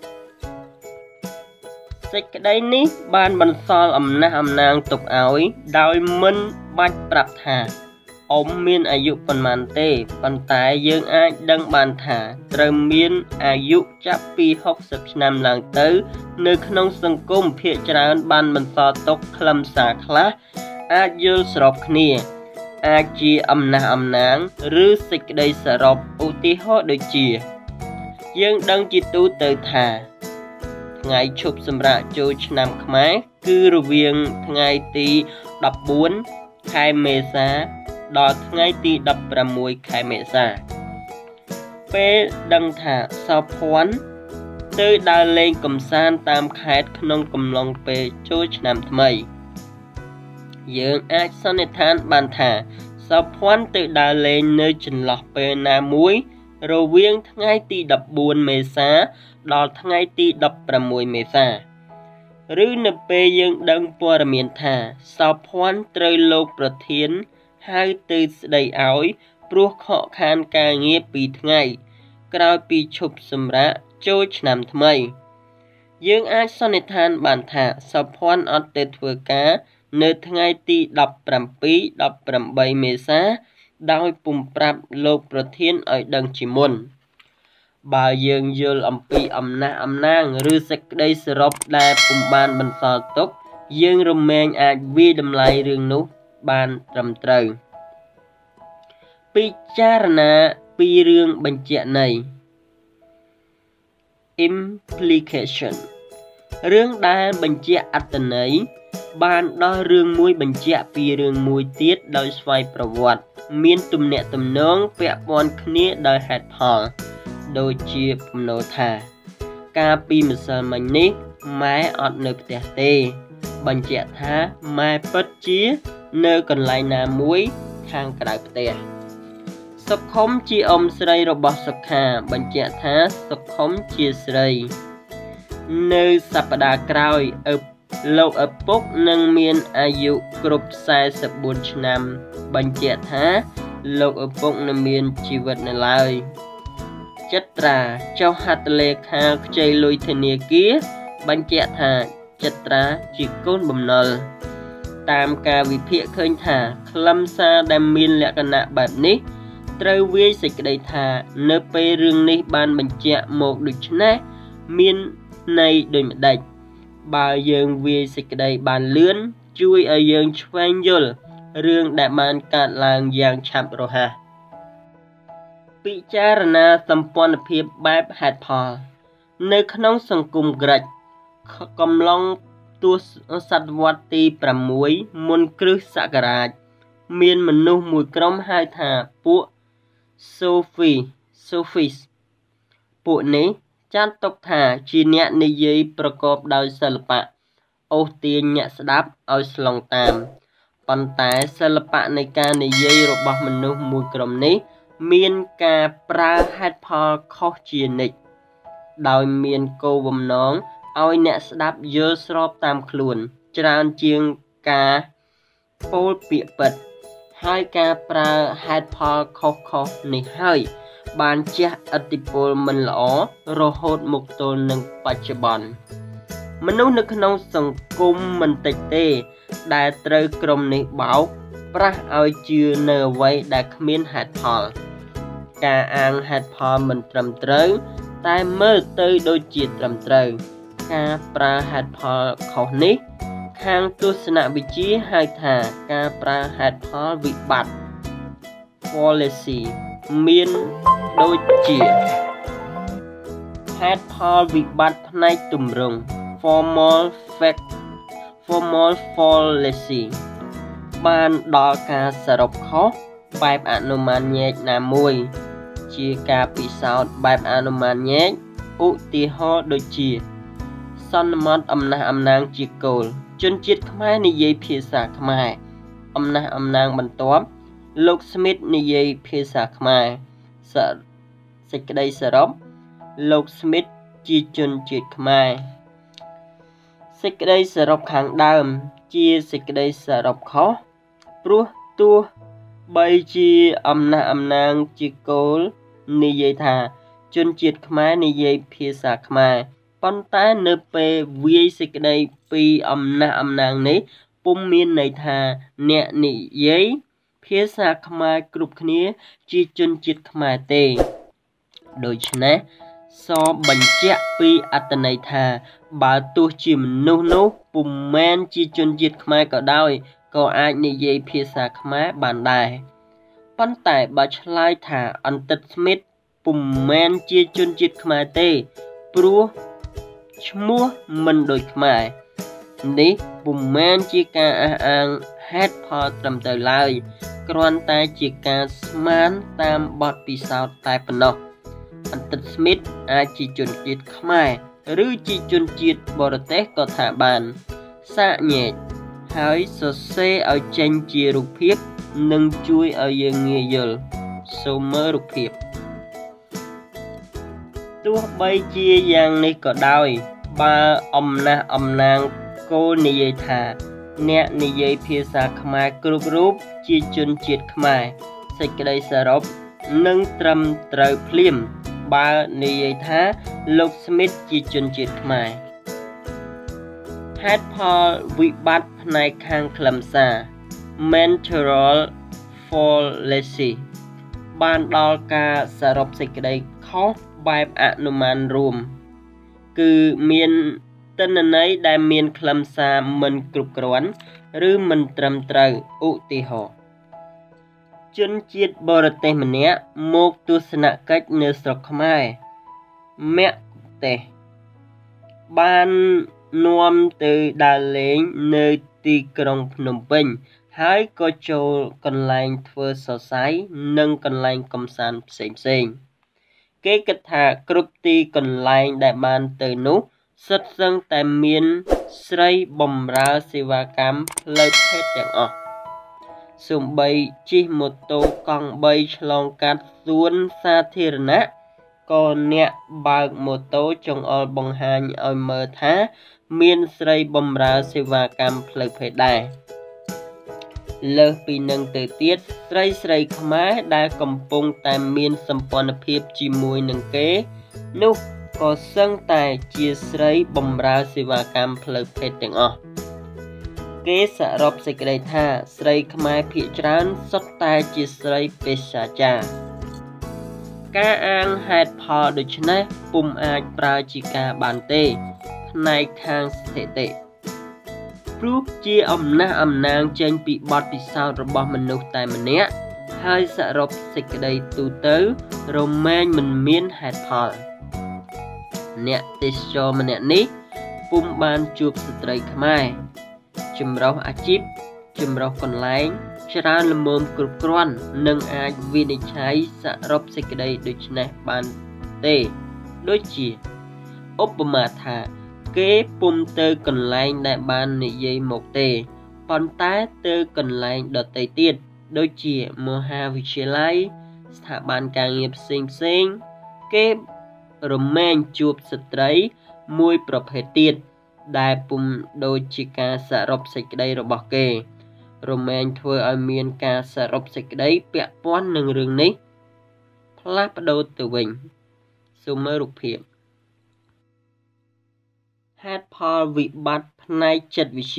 សេចក្តីនេះបានបន្សល់អំណះអំណាងទុកឲ្យដោយមិនបាច់ប្រាប់ថាអ៊ំមានអាយុប៉ុន្មានទេប៉ុន្តែយើងអាចដឹងបានថាត្រូវមានអាយុចាប់ពីហុកសិបឆ្នាំឡើងទៅនៅក្នុងសង្គមភាគច្រើនបានបន្សល់ទុកខ្លឹមសារខ្លះអាចយល់ស្របគ្នាអាចជាអំណះអំណាងឬសេចក្តីសរុបឧទាហរណ៍ដូចជាយើងដឹងជាទូទៅថាថ្ងៃឈប់សម្រាកចូលឆ្នាំខ្មែរគឺរវាងថ្ងៃទីដប់បួនខែមេសាដល់ថ្ងៃទីដប់ប្រាំមួយខែមេសាពេលដឹងថាសោភ័ណ្ឌទៅដើរលេងកម្សាន្តតាមខេត្តក្នុងកំឡុងពេលចូលឆ្នាំថ្មីយើងអាចសន្និដ្ឋានបានថាសោភ័ណ្ឌទៅដើរលេងនៅចន្លោះពេលណាមួយរវាងថ្ងៃទីដប់បួនមេសាដល់ថ្ងៃទីដប់ប្រាំមួយមេសាឬនៅពេលយើងដឹងព័ត៌មានថាសោភ័ណ្ឌត្រូវលោកប្រធានហៅទៅស្ដីឲ្យព្រោះខកខានការងារពីរថ្ងៃក្រោយពីឈប់សម្រាកចូលឆ្នាំថ្មីយើងអាចសន្និដ្ឋានបានថាសោភ័ណ្ឌអត់ទៅធ្វើការនៅថ្ងៃទីដប់ប្រាំពីរ ដប់ប្រាំបីមេសាដោយពុំប្រាប់លោកប្រធានឲ្យដឹងជាមុនបើយើងយល់អំពីអំណះអំណាងឬសេចក្តីសរុបដែលពុំបានបន្សល់ទុកយើងរមែងអាចវាយតម្លៃរឿងនោះបានត្រឹមត្រូវពិចារណាពីរឿងបញ្ជាក់ន័យ implication រឿងដែលបញ្ជាក់អត្ថន័យបានដល់រឿងមួយបញ្ជាក់ពីរឿងមួយទៀតដោយស្វ័យប្រវត្តិមានទំនាក់ទំនងពាក់ព័ន្ធគ្នាដោយហេតុផលដូចជាពំនោថាកាលពីម្សិលមិញនេះម៉ែអត់នៅផ្ទះទេបញ្ជាក់ថាម៉ែពិតជានៅកន្លែងណាមួយខាងក្រៅផ្ទះសុខុមជាអ៊ំស្រីរបស់សុខាបញ្ជាក់ថាសុខុមជាស្រីនៅសប្តាហ៍ក្រោយឪលោកឪពុកនឹងមានអាយុគ្រប់សែសិបបួនឆ្នាំបញ្ជាក់ថាលោកឪពុកនឹងមានជីវិតនៅឡើយចិត្តត្រាចុះហត្ថលេខាខ្ចីលុយធនាគារបញ្ជាក់ថាចិត្តត្រាជាកូនបំណុលតាមការវិភាគឃើញថាខ្លឹមសារដែលមានលក្ខណៈបែបនេះត្រូវវាយសេចក្តីថានៅពេលរឿងនេះបានបញ្ជាក់មកដូច្នេះមានន័យដូចម្ដេចបើយើងវាយសេចក្តីបានលឿនជួយឲ្យយើងឆ្វេងយល់រឿងដែលបានកើតឡើងយ៉ាងឆាប់រហ័សពិចារណាសម្ព័ន្ធភាពបែបហេតុផលនៅក្នុងសង្គមក្រិចកំឡុងទសតវត្សទីប្រាំមួយមុនគ្រិស្តសករាជមានមនុស្សមួយក្រុមហៅថាពួកសូហ្វីសូហ្វីសពួកនេះចាត់ទុកថាជាអ្នកនិយាយប្រកបដោយសិល្បៈអូសទាញអ្នកស្ដាប់ឲ្យស្លងតាមប៉ុន្តែសិល្បៈនៃការនិយាយរបស់មនុស្សមួយក្រុមនេះមានការប្រើហេតុផលខុសជានិច្ចដោយមានគោលបំណងឲ្យអ្នកស្ដាប់យល់ស្របតាមខ្លួនច្រើនជាងការពោលពាក្យពិតហើយការប្រើហេតុផលខុសៗនេះហើយបានជះឥទ្ធិពលមិនល្អរហូតមកទល់នឹងបច្ចុប្បន្នមនុស្សនៅក្នុងសង្គមមិនតិចទេដែលត្រូវក្រុមនេះបោកប្រាស់ឲ្យជឿនៅអ្វីដែលគ្មានហេតុផលការអាងហេតុផលមិនត្រឹមត្រូវតែមើលទៅដូចជាត្រឹមត្រូវការប្រើហេតុផលខុសនេះខាងទស្សនវិជ្ជាហៅថាការប្រើហេតុផលវិបត្តិ fallacy មានដូចជាហេតុផលវិបត្តិផ្នែកទម្រង់ formal fact formal fallacy បានដល់ការសរុបខុសបែបអនុមានញែកណាមួយជាការពិសោធន៍បែបអនុមានញែកឧទាហរណ៍ដូចជាសន្មតអំណះអំណាងជាគោលជនជាតិខ្មែរនិយាយភាសាខ្មែរអំណះអំណាងបន្ទាប់លោកស្មីតនិយាយភាសាខ្មែរសេចក្តីសរុបលោកស្មីតជាជនជាតិខ្មែរសេចក្តីសរុបខាងដើមជាសេចក្តីសរុបខុសព្រោះទោះបីជាអំណះអំណាងជាគោលនិយាយថាជនជាតិខ្មែរនិយាយភាសាខ្មែរប៉ុន្តែនៅពេលវាយសេចក្តីពីអំណះអំណាងនេះពុំមានន័យថាអ្នកនិយាយភាសាខ្មែរគ្រប់គ្នាជាជនជាតិខ្មែរទេដូច្នេះសបញ្ជាក់ពីអត្ថន័យថាបើទោះជាមនុស្សនោះពុំមែនជាជនជាតិខ្មែរក៏ដោយក៏អាចនិយាយភាសាខ្មែរបានដែរប៉ុន្តែបើឆ្លើយថាអន្តិតស្មីតពុំមែនជាជនជាតិខ្មែរទេព្រោះឈ្មោះមិនដូចខ្មែរនេះពុំមែនជាការអះអាងហេតុផលត្រឹមត្រូវឡើយគ្រាន់តែជាការស្មានតាមបទពិសោធន៍តែប៉ុណ្ណោះអន្តិតស្មីតអាចជាជនជាតិខ្មែរឬជាជនជាតិបរទេសក៏ថាបានសាកញែកហើយសរសេរឲ្យចេញជារូបភាពនឹងជួយឲ្យយើងងាយយល់សូមមើលរូបភាពទោះបីជាយ៉ាងនេះក៏ដោយបើអំណះអំណាងគោលនិយាយថាអ្នកនិយាយភាសាខ្មែរគ្រប់រូបជាជនជាតិខ្មែរសេចក្តីសរុបនឹងត្រឹមត្រូវភ្លាមបើនិយាយថាលោកស្មីតជាជនជាតិខ្មែរហេតុផលវិបត្តិផ្នែកខាងខ្លឹមសារ mental fallacy បានដល់ការសរុបសេចក្តីខុសបែបអនុមានរួមគឺមានទិន្នន័យដែលមានខ្លឹមសារមិនគ្រប់គ្រាន់ឬមិនត្រឹមត្រូវឧទាហរណ៍ជនជាតិបរទេសម្នាក់មកទស្សនកិច្ចនៅស្រុកខ្មែរមគ្គទេសបាននាំទៅដើរលេងនៅទីក្រុងភ្នំពេញហើយក៏ចូលកន្លែងធ្វើសរសៃនិងកន្លែងកម្សាន្តផ្សេងផ្សេងគេគិតថាគ្រប់ទីកន្លែងដែលបានទៅនោះសុទ្ធសឹងតែមានស្រីបម្រើសេវាកម្មផ្លូវភេទទាំងអស់សូម្បីជិះម៉ូតូកង់បីឆ្លងកាត់សួនសាធារណៈក៏អ្នកបើកម៉ូតូចង្អុលបង្ហាញឲ្យមើលថាមានស្រីបម្រើសេវាកម្មផ្លូវភេទដែរលើសពីនឹងទៅទៀតស្រីស្រីខ្មែរដែលកំពុងតែមានសម្ព័ន្ធភាពជាមួយនឹងគេនោះក៏សឹងតែជាស្រីបម្រើសេវាកម្មផ្លូវភេទទាំងអស់គេសរុបសេចក្តីថាស្រីខ្មែរភាគច្រើនសុទ្ធតែជាស្រីពេទ្យាចារ្យការអាងហេតុផលដូច្នេះពុំអាចប្រើជាការបានទេផ្នែកខាងស្ថិតិព្រោះជាអំណះអំណាងចេញពីបទពិសោធន៍របស់មនុស្សតែម្នាក់ហើយសរុបសេចក្តីទូទៅរមែងមិនមានហេតុផលអ្នកទេសចរម្នាក់នេះពុំបានជួបស្ត្រីខ្មែរចម្រុះអាជីពចម្រុះកន្លែងច្រើនល្មមគ្រប់គ្រាន់នឹងអាចវិនិច្ឆ័យសរុបសេចក្តីដូចនេះបានទេដូចជាឧបមាថាគេពុំទៅកន្លែងដែលបាននិយាយមកទេប៉ុន្តែទៅកន្លែងដទៃទៀតដូចជាមហាវិទ្យាល័យស្ថាប័នការងារផ្សេងផ្សេងគេរមែងជួបស្ត្រីមួយប្រភេទទៀតដែលពុំដូចជាការសរុបសេចក្តីរបស់គេរមែងធ្វើឲ្យមានការសរុបសេចក្តីពាក់ព័ន្ធនឹងរឿងនេះផ្លាស់ប្ដូរទៅវិញសូមមើលរូបភាពហេតុផលវិបត្តិផ្នែកចិត្តវិទ្យា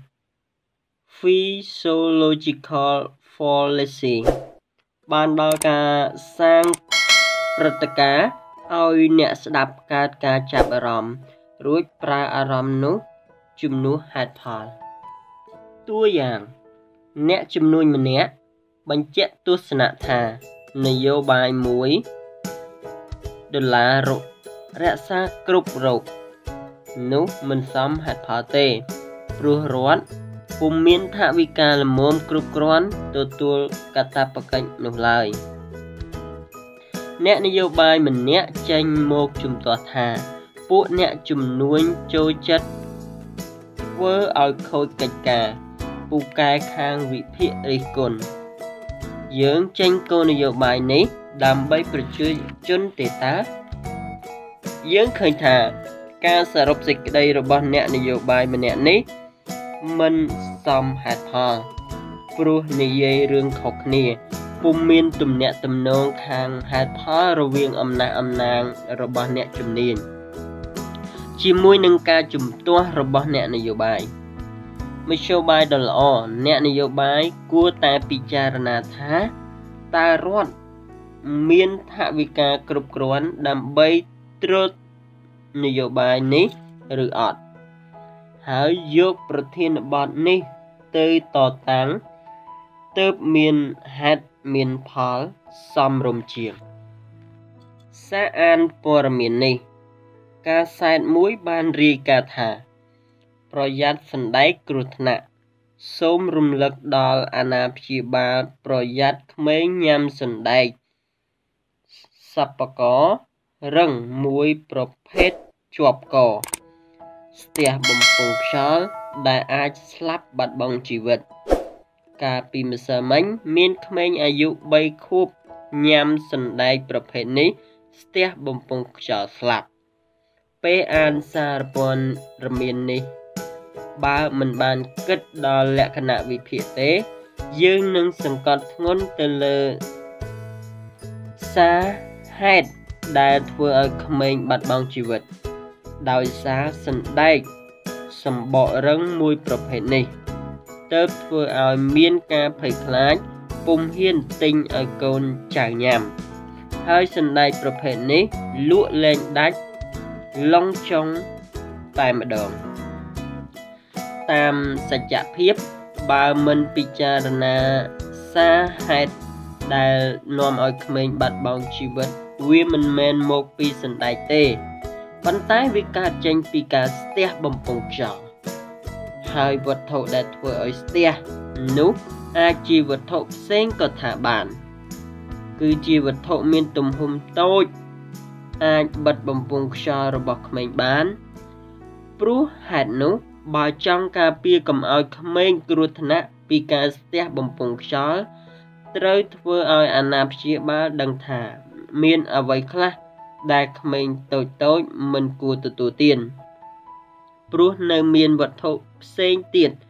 Physiological fallacy បានដល់ការសាងព្រឹត្តិការណ៍ឲ្យអ្នកស្ដាប់កើតការចាប់អារម្មណ៍រួចប្រើអារម្មណ៍នោះជំនួសហេតុផលតួយ៉ាងអ្នកជំនួញម្នាក់បញ្ជាក់ទស្សនៈថានយោបាយមួយដុល្លាររក្សាគ្រប់រោគនោះមិនសមហេតុផលទេព្រោះរដ្ឋពុំមានថវិកាល្មមគ្រប់គ្រាន់ទទួលកាតព្វកិច្ចនោះឡើយអ្នកនយោបាយម្នាក់ចេញមកជំទាស់ថាពួកអ្នកជំនួញចូលចិត្តធ្វើឲ្យខូចកិច្ចការពូកែខាងវិភាគរិះគន់យើងចេញគោលនយោបាយនេះដើម្បីប្រជាជនទេតាយើងឃើញថាការសរុបសេចក្តីរបស់អ្នកនយោបាយម្នាក់នេះមិនសមហេតុផលព្រោះនិយាយរឿងខុសគ្នាពុំមានទំនាក់ទំនងខាងហេតុផលរវាងអំណះអំណាងរបស់អ្នកជំនាញជាមួយនឹងការជំទាស់របស់អ្នកនយោបាយមធ្យោបាយដ៏ល្អអ្នកនយោបាយគួរតែពិចារណាថាតើរដ្ឋមានថវិកាគ្រប់គ្រាន់ដើម្បីត្រួតនយោបាយនេះឬអត់ហើយយកប្រធានបទនេះទៅតតាំងទើបមានហេតុមានផលសមរម្យជាងសាអានព័ត៌មាននេះការសែតមួយបានរាយការណ៍ថាប្រយ័ត្នសណ្ដែកគ្រោះថ្នាក់សូមរំលឹកដល់អាណាព្យាបាលប្រយ័ត្នក្មេងញ៉ាំសណ្ដែកសប្បករឹងមួយប្រភេទជាប់កស្ទះបំពង់ខ្យល់ដែលអាចស្លាប់បាត់បង់ជីវិតកាលពីម្សិលមិញមានក្មេងអាយុបីខួបញ៉ាំសណ្ដែកប្រភេទនេះស្ទះបំពង់ខ្យល់ស្លាប់ពេលអានសារព័ត៌មាននេះបើមិនបានគិតដល់លក្ខណៈវិភាគទេយើងនឹងសង្កត់ធ្ងន់ទៅលើសារហេតុដែលធ្វើឲ្យក្មេងបាត់បង់ជីវិតដោយសារសណ្ដែកសម្បករឹងមួយប្រភេទនេះទើបធ្វើឲ្យមានការភ័យខ្លាចពុំហ៊ានទិញឲ្យកូនចៅញ៉ាំហើយសណ្ដែកប្រភេទនេះលក់លែងដាច់ឡុងចុងតែម្ដងតាមសច្ចភាពបើមិនពិចារណាសារហេតុដែលនាំឲ្យក្មេងបាត់បង់ជីវិតវាមិនមែនមកពីសណ្ដែកទេប៉ុន្តែវាកើតចេញពីការស្ទះបំពង់ខ្យល់ហើយវត្ថុដែលធ្វើឲ្យស្ទះនោះអាចជាវត្ថុផ្សេងក៏ថាបានគឺជាវត្ថុមានទំហំតូចអាចបិទបំពង់ខ្យល់របស់ក្មេងបានព្រោះហេតុនោះបើចង់ការពារកុំឲ្យក្មេងគ្រោះថ្នាក់ពីការស្ទះបំពង់ខ្យល់ត្រូវធ្វើឲ្យអាណាព្យាបាលដឹងថាមានអ្វីខ្លះដែលក្មេងតូចតូចមិនគួរទទួលទានព្រោះនៅមានវត្ថុផ្សេងទៀតព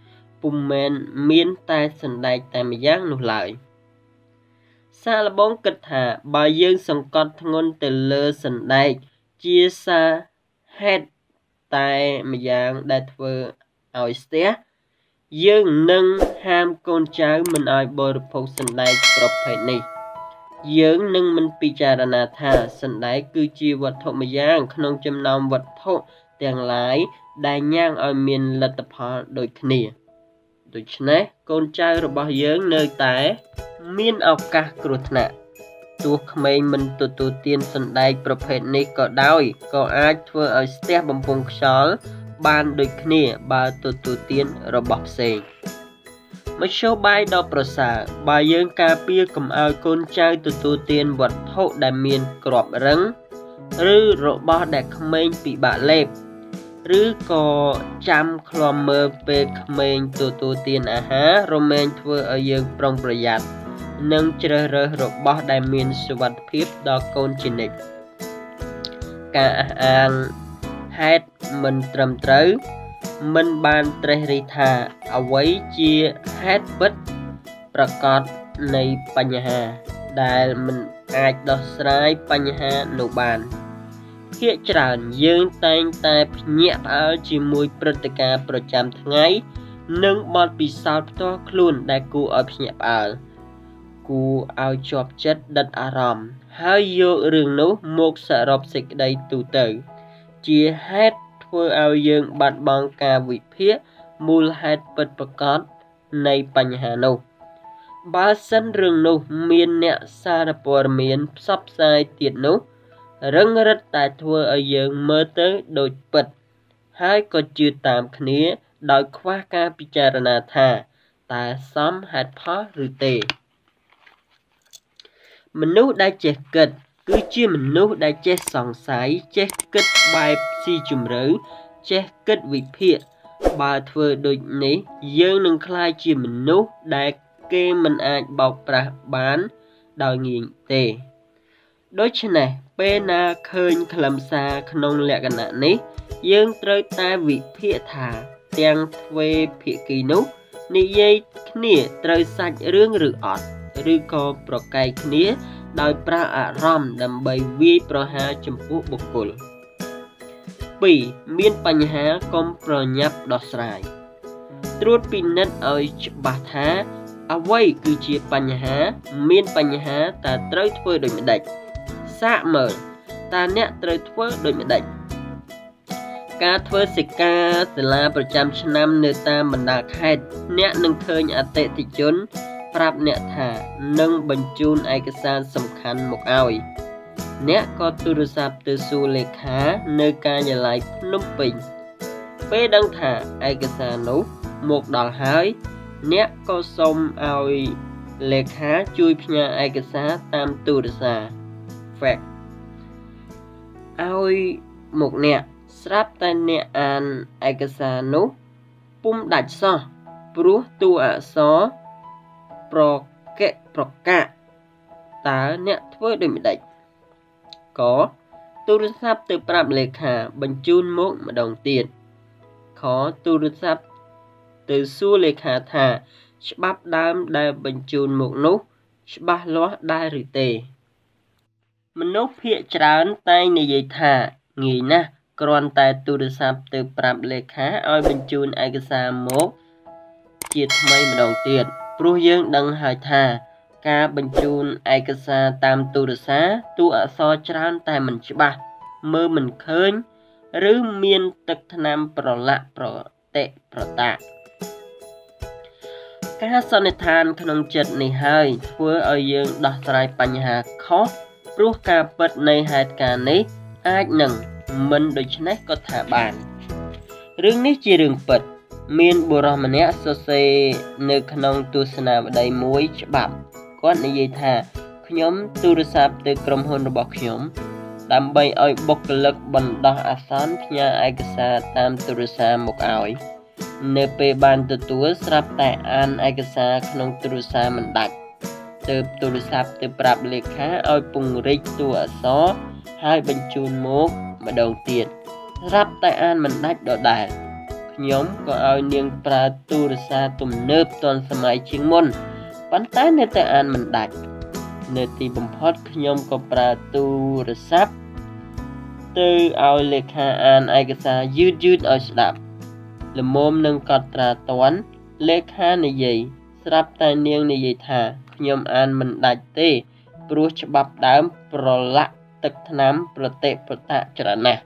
ពុំមែនមានតែសណ្ដែកតែម្យ៉ាងនោះឡើយសាឡបងគិតថាបើយើងសង្កត់ធ្ងន់ទៅលើសណ្ដែកជាសហេតុតែម្យ៉ាងដែលធ្វើឲ្យស្ទះយើងនឹងហាមកូនចៅមិនឲ្យបរិភោគសណ្ដែកប្រភេទនេះយើងនឹងមិនពិចារណាថាសណ្ដែកគឺជាវត្ថុម្យ៉ាងក្នុងចំណោមវត្ថុទាំងឡាយដែលញ៉ាំងឲ្យមានលទ្ធផលដូចគ្នាដូច្នេះកូនចៅរបស់យើងនៅតែមានឱកាសគ្រោះថ្នាក់ទោះក្មេងមិនទទួលទានសណ្ដែកប្រភេទនេះក៏ដោយក៏អាចធ្វើឲ្យស្ទះបំពង់ខ្យល់បានដូចគ្នាបើទទួលទានរបស់ផ្សេងមធ្យោបាយដ៏ប្រសើរបើយើងការពារកុំឲ្យកូនចៅទទួលទានវត្ថុដែលមានគ្រាប់រឹងឬរបស់ដែលក្មេងពិបាកលេបឬក៏ចាំឃ្លាំមើលពេលក្មេងទទួលទានអាហាររមែងធ្វើឲ្យយើងប្រុងប្រយ័ត្ននិងជ្រើសរើសរបស់ដែលមានសុវត្ថិភាពដល់កូនជានិច្ចការអះអាងហេតុមិនត្រឹមត្រូវមិនបានត្រេះរិះថាអ្វីជាហេតុពិតប្រកបនៃបញ្ហាដែលមិនអាចដោះស្រាយបញ្ហានោះបានភាគច្រើនយើងតែងតែភ្ញាក់ផ្អើលជាមួយព្រឹត្តិការណ៍ប្រចាំថ្ងៃនិងបទពិសោធន៍ផ្ទាល់ខ្លួនដែលគួរឲ្យភ្ញាក់ផ្អើលគួរឲ្យជាប់ចិត្តដិតអារម្មណ៍ហើយយករឿងនោះមកសរុបសេចក្តីទូទៅជាហេតុធ្វើឲ្យយើងបាត់បង់ការវិភាគមូលហេតុពិតប្រាកដនៃបញ្ហានោះបើសិនរឿងនោះមានអ្នកសារព័ត៌មានផ្សព្វផ្សាយទៀតនោះរឹងរិតតែធ្វើឲ្យយើងមើលទៅដូចពិតហើយក៏ជឿតាមគ្នាដោយខ្វះការពិចារណាថាតើសមហេតុផលឬទេមនុស្សដែលចេះគិតគឺជាមនុស្សដែលចេះសង្ស័យចេះគិតបែបស៊ីជម្រៅចេះគិតវិភាគបើធ្វើដូចនេះយើងនឹងក្លាយជាមនុស្សដែលគេមិនអាចបោកប្រាស់បានដោយងាយទេដូច្នេះពេលណាឃើញខ្លឹមសារក្នុងលក្ខណៈនេះយើងត្រូវតែវិភាគថាទាំងទ្វេភាគីនោះនិយាយគ្នាត្រូវសាច់រឿងឬអត់ឬក៏ប្រកែកគ្នាដោយប្រើអារម្មណ៍ដើម្បីវាយប្រហារចំពោះបុគ្គលពីរមានបញ្ហាកុំប្រញាប់ដោះស្រាយត្រួតពិនិត្យឲ្យច្បាស់ថាអ្វីគឺជាបញ្ហាមានបញ្ហាតើត្រូវធ្វើដូចម្ដេចសាកមើលតើអ្នកត្រូវធ្វើដូចម្ដេចការធ្វើសិក្ខាសាលាប្រចាំឆ្នាំនៅតាមបណ្ដាខេត្តអ្នកនឹងឃើញអតិថិជនប្រាប់អ្នកថានឹងបញ្ជូនឯកសារសំខាន់មកឲ្យអ្នកក៏ទូរស័ព្ទទៅសួរលេខានៅការិយាល័យភ្នំពេញពេលដឹងថាឯកសារនោះមកដល់ហើយអ្នកក៏សុំឲ្យលេខាជួយផ្ញើឯកសារតាមទូរស័ព្ទ fax ឲ្យមកអ្នកស្រាប់តែអ្នកអានឯកសារនោះពុំដាច់សោះព្រោះតួអក្សរប្រកែកប្រកាកតើអ្នកធ្វើដូចម្ដេចក៏ទូរស័ព្ទទៅប្រាប់លេខាបញ្ជូនមកម្ដងទៀតខទូរស័ព្ទទៅសួរលេខាថាច្បាប់ដើមដែលបញ្ជូនមកនោះច្បាស់លាស់ដែរឬទេមនុស្សភាគច្រើនតែងនិយាយថាងាយណាស់គ្រាន់តែទូរស័ព្ទទៅប្រាប់លេខាឲ្យបញ្ជូនឯកសារមកជាថ្មីម្ដងទៀតព្រោះយើងដឹងហើយថាការបញ្ជូនឯកសារតាមទូរស័ព្ទតួអក្សរច្រើនតែមិនច្បាស់មើលមិនឃើញឬមានទឹកថ្នាំប្រឡាក់ប្រតិប្រតាក់ការសន្និដ្ឋានក្នុងចិត្តនេះហើយធ្វើឲ្យយើងដោះស្រាយបញ្ហាខុសព្រោះការពិតនៃហេតុការណ៍នេះអាចនឹងមិនដូច្នេះក៏ថាបានរឿងនេះជារឿងពិតមានបុរសម្នាក់សរសេរនៅក្នុងទស្សនាវដ្តីមួយច្បាប់គាត់និយាយថាខ្ញុំទូរស័ព្ទទៅក្រុមហ៊ុនរបស់ខ្ញុំដើម្បីឲ្យបុគ្គលិកបណ្ដោះអាសន្នផ្ញើឯកសារតាមទូរស័ព្ទមកឲ្យនៅពេលបានទទួលស្រាប់តែអានឯកសារក្នុងទូរស័ព្ទមិនដាច់ទើបទូរស័ព្ទទៅប្រាប់លេខាឲ្យពង្រីកតួអក្សរហើយបញ្ជូនមកម្ដងទៀតស្រាប់តែអានមិនដាច់ដដែលខខ្ញុំក៏ឲ្យនាងប្រើទូរស័ព្ទទំនើបទាន់សម័យជាងមុនប៉ុន្តែនៅតែអានមិនដាច់នៅទីបំផុតខ្ញុំក៏ប្រើទូរស័ព្ទទៅឲ្យលេខាអានឯកសារយឺតយឺតឲ្យស្ដាប់ល្មមនឹងកត់ត្រាតាន់លេខានិយាយស្រាប់តែនាងនិយាយថាខ្ញុំអានមិនដាច់ទេព្រោះច្បាប់ដើមប្រឡាក់ទឹកថ្នាំប្រតិប្រតាច្រើនណាស់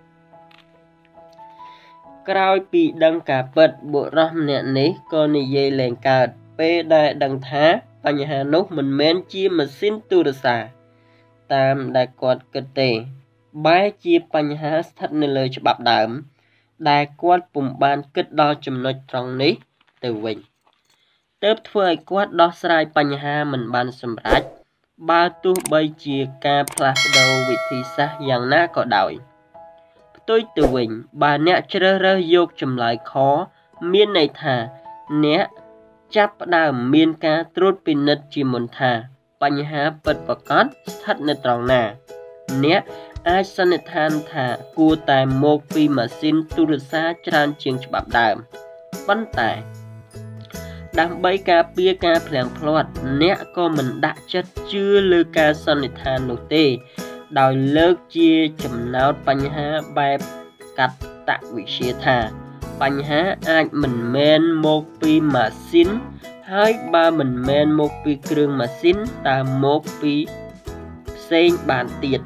ក្រោយពីដឹងការពិតបុរសម្នាក់នេះក៏និយាយលែងកើតពេលដែលដឹងថាបញ្ហានោះមិនមែនជាម៉ាស៊ីនទូរស័ព្ទតាមដែលគាត់គិតទេបែរជាបញ្ហាស្ថិតនៅលើច្បាប់ដើមដែលគាត់ពុំបានគិតដល់ចំណុចត្រង់នេះទៅវិញទើបធ្វើឲ្យគាត់ដោះស្រាយបញ្ហាមិនបានសម្រេចបើទោះបីជាការផ្លាស់ប្ដូរវិធីសាស្ត្រយ៉ាងណាក៏ដោយផ្ទុយទៅវិញបើអ្នកជ្រើសរើសយកចម្លើយខមានន័យថាអ្នកចាប់ផ្ដើមមានការត្រួតពិនិត្យជាមុនថាបញ្ហាពិតប្រាកដស្ថិតនៅត្រង់ណាអ្នកអាចសន្និដ្ឋានថាគួរតែមកពីម៉ាស៊ីនទូរស័ព្ទច្រើនជាងច្បាប់ដើមប៉ុន្តែដើម្បីការពារការភ្លៀងភ្លាត់អ្នកក៏មិនដាក់ចិត្តជឿលើការសន្និដ្ឋាននោះទេដោយលើកជាចំណោទបញ្ហាបែបកតវិទ្យាថាបញ្ហាអាចមិនមែនមកពីម៉ាស៊ីនហើយបើមិនមែនមកពីគ្រឿងម៉ាស៊ីនតើមកពីផ្សេងបានទៀត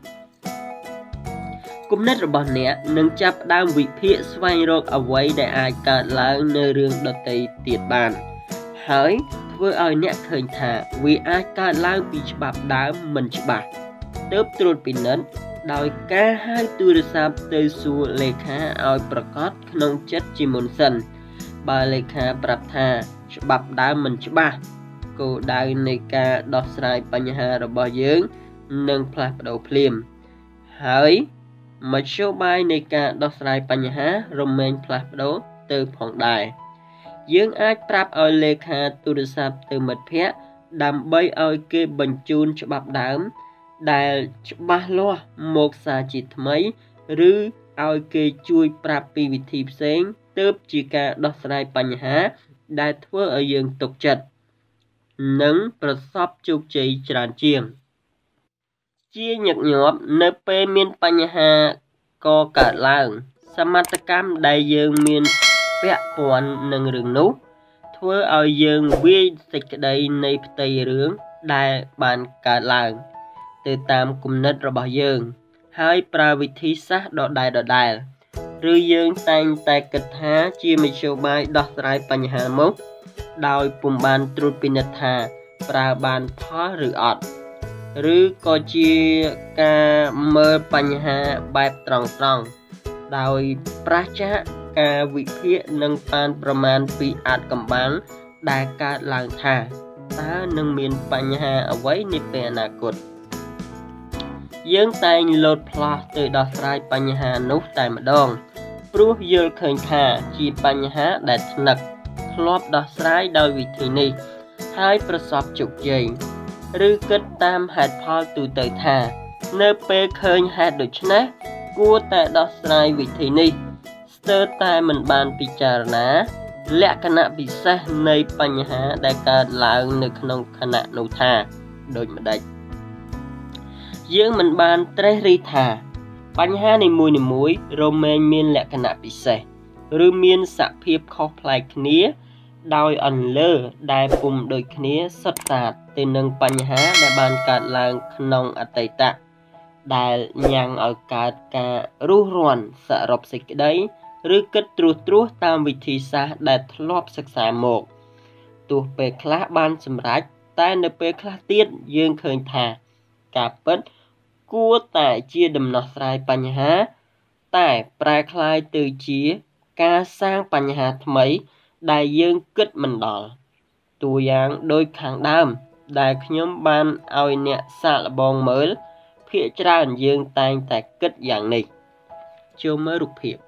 គំនិតរបស់អ្នកនឹងចាប់ផ្ដើមវិភាគស្វែងរកអ្វីដែលអាចកើតឡើងនៅរឿងដទៃទៀតបានហើយធ្វើឲ្យអ្នកឃើញថាវាអាចកើតឡើងពីច្បាប់ដើមមិនច្បាស់ទើបត្រួតពិនិត្យដោយការហៅទូរស័ព្ទទៅសួរលេខាឲ្យប្រកាសក្នុងចិត្តជាមុនសិនបើលេខាប្រាប់ថាច្បាប់ដើមមិនច្បាស់គោលដៅនៃការដោះស្រាយបញ្ហារបស់យើងនឹងផ្លាស់ប្ដូរភ្លាមហើយមធ្យោបាយនៃការដោះស្រាយបញ្ហារមែងផ្លាស់ប្ដូរទៅផងដែរយើងអាចប្រាប់ឲ្យលេខាទូរស័ព្ទទៅមិត្តភ័ក្តិដើម្បីឲ្យគេបញ្ជូនច្បាប់ដើមដែលច្បាស់លាស់មកសារជាថ្មីឬឲ្យគេជួយប្រាប់ពីវិធីផ្សេងទើបជាការដោះស្រាយបញ្ហាដែលធ្វើឲ្យយើងទុកចិត្តនិងប្រសពជោគជ័យច្រើនជាងជាញឹកញាប់នៅពេលមានបញ្ហាកកើតឡើងសមត្ថកម្មដែលយើងមានពាក់ព័ន្ធនឹងរឿងនោះធ្វើឲ្យយើងវាយសេចក្តីនៃផ្ទៃរឿងដែលបានកើតឡើងទៅតាមគំនិតរបស់យើងហើយប្រើវិធីសាស្ត្រដដែលដដែលឬយើងតែងតែគិតថាជាមធ្យោបាយដោះស្រាយបញ្ហាមកដោយពុំបានត្រួតពិនិត្យថាប្រើបានផលឬអត់ឬក៏ជាការមើលបញ្ហាបែបត្រង់ត្រង់ដោយប្រឆាចការវិភាគនិងបានប្រមាណពីអាចកម្បាំងដែលកើតឡើងថាតើនឹងមានបញ្ហាអ្វីនាពេលអនាគតយើងតែងលោតផ្លោះទៅដោះស្រាយបញ្ហានោះតែម្ដងព្រោះយល់ឃើញថាជាបញ្ហាដែលថ្នឹកធ្លាប់ដោះស្រាយដោយវិធីនេះហើយប្រសពជោគជ័យឬគិតតាមហេតុផលទូទៅថានៅពេលឃើញហេតុដូច្នេះគួរតែដោះស្រាយវិធីនេះស្ទើរតែមិនបានពិចារណាលក្ខណៈពិសេសនៃបញ្ហាដែលកើតឡើងនៅក្នុងខណៈនោះថាដូចម្ដេចយើងមិនបានត្រេះរិះថាបញ្ហានីមួយៗរមែងមានលក្ខណៈពិសេសឬមានសភាពខុសប្លែកគ្នាដោយអន្លើដែលពុំដូចគ្នាសុទ្ធសាធទៅនឹងបញ្ហាដែលបានកើតឡើងក្នុងអតីតដែលញ៉ាំងឲ្យកើតការរុះរាន់សរុបសេចក្តីឬគិតត្រួសត្រាសតាមវិធីសាស្ត្រដែលធ្លាប់សិក្សាមកទោះពេលខ្លះបានសម្រេចតែនៅពេលខ្លះទៀតយើងឃើញថាការពិតគួរតែជាដំណោះស្រាយបញ្ហាតែប្រែក្លាយទៅជាការសាងបញ្ហាថ្មីដែលយើងគិតមិនដល់តួយ៉ាងដូចខាងដើមដែលខ្ញុំបានឲ្យអ្នកសាកល្បងមើលភាគច្រើនយើងតែងតែគិតយ៉ាងនេះចូលមើលរូបភាព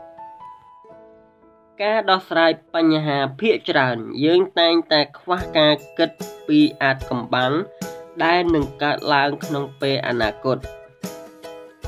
ការដោះស្រាយបញ្ហាភាគច្រើនយើងតែងតែខ្វះការគិតពីអាចកម្បាំងដែលនឹងកើតឡើងក្នុងពេលអនាគត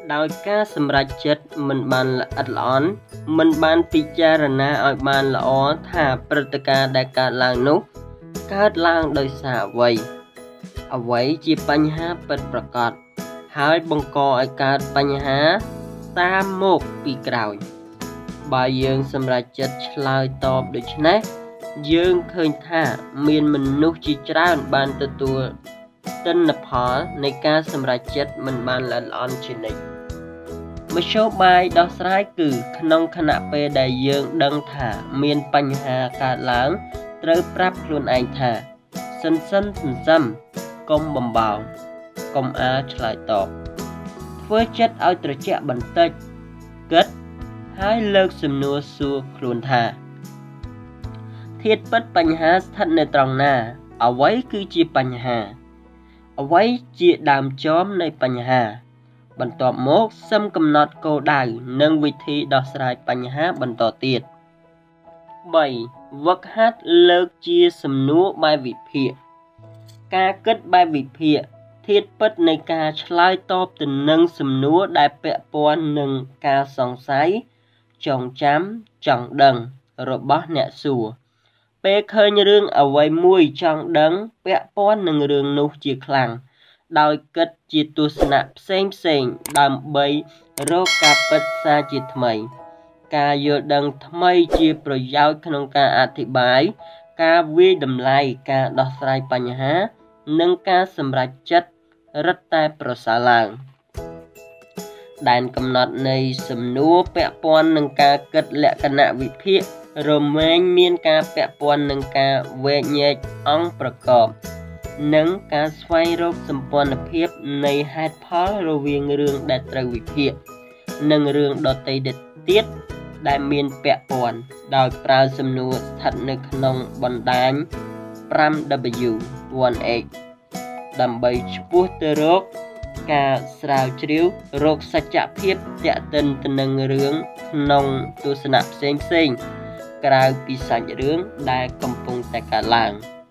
ដោយការសម្រេចចិត្តមិនបានល្អិតល្អន់មិនបានពិចារណាឲ្យបានល្អថាព្រឹត្តិការណ៍ដែលកើតឡើងនោះកើតឡើងដោយសារអ្វីអ្វីជាបញ្ហាពិតប្រាកដហើយបង្កឲ្យកើតបញ្ហាតាមមកពីក្រោយបើយើងសម្រេចចិត្តឆ្លើយតបដូច្នេះយើងឃើញថាមានមនុស្សជាច្រើនបានទទួលទិន្នផលនៃការសម្រេចចិត្តមិនបានល្អិតល្អន់ជានិច្ចមធ្យោបាយដោះស្រាយគឺក្នុងខណៈពេលដែលយើងដឹងថាមានបញ្ហាកើតឡើងត្រូវប្រាប់ខ្លួនឯងថាសិនសិនសន្សឹមកុំបំបោកុំអាឆ្លើយតបធ្វើចិត្តឲ្យត្រជាក់បន្តិចគិតហើយលើកសំណួរសួរខ្លួនថាធាតុពិតបញ្ហាស្ថិតនៅត្រង់ណាអ្វីគឺជាបញ្ហាអ្វីជាដើមចមនៃបញ្ហាបន្ទាប់មកសឹមកំណត់គោលដៅនិងវិធីដោះស្រាយបញ្ហាបន្តទៀតបីវឹកហាត់លើកជាសំណួរបែបវិភាគការគិតបែបវិភាគធាតុពិតនៃការឆ្លើយតបទៅនឹងសំណួរដែលពាក់ព័ន្ធនឹងការសង្ស័យចងចាំចង់ដឹងរបស់អ្នកសួរពេលឃើញរឿងអ្វីមួយចង់ដឹងពាក់ព័ន្ធនឹងរឿងនោះជាខ្លាំងដោយគិតជាទស្សនៈផ្សេងផ្សេងដើម្បីរកការពិតសារជាថ្មីការយល់ដឹងថ្មីជាប្រយោជន៍ក្នុងការអធិប្បាយការវាយតម្លៃការដោះស្រាយបញ្ហានិងការសម្រេចចិត្តរឹតតែប្រសើរឡើងដែនកំណត់នៃសំណួរពាក់ព័ន្ធនឹងការគិតលក្ខណៈវិភាគរមែងមានការពាក់ព័ន្ធនឹងការវែកញែកអង្គប្រកបនិងការស្វែងរកសម្ព័ន្ធភាពនៃហេតុផលរវាងរឿងដែលត្រូវវិភាគនិងរឿងដទៃទៀតដែលមានពាក់ព័ន្ធដោយប្រើសំណួរស្ថិតនៅក្នុងបណ្ដាញ five W one H ដើម្បីឆ្ពោះទៅរកការស្រាវជ្រាវរកសច្ចភាពទាក់ទិនទៅនឹងរឿងក្នុងទស្សនៈផ្សេងផ្សេងក្រៅពីសាច់រឿងដែលកំពុងតែកើតឡើង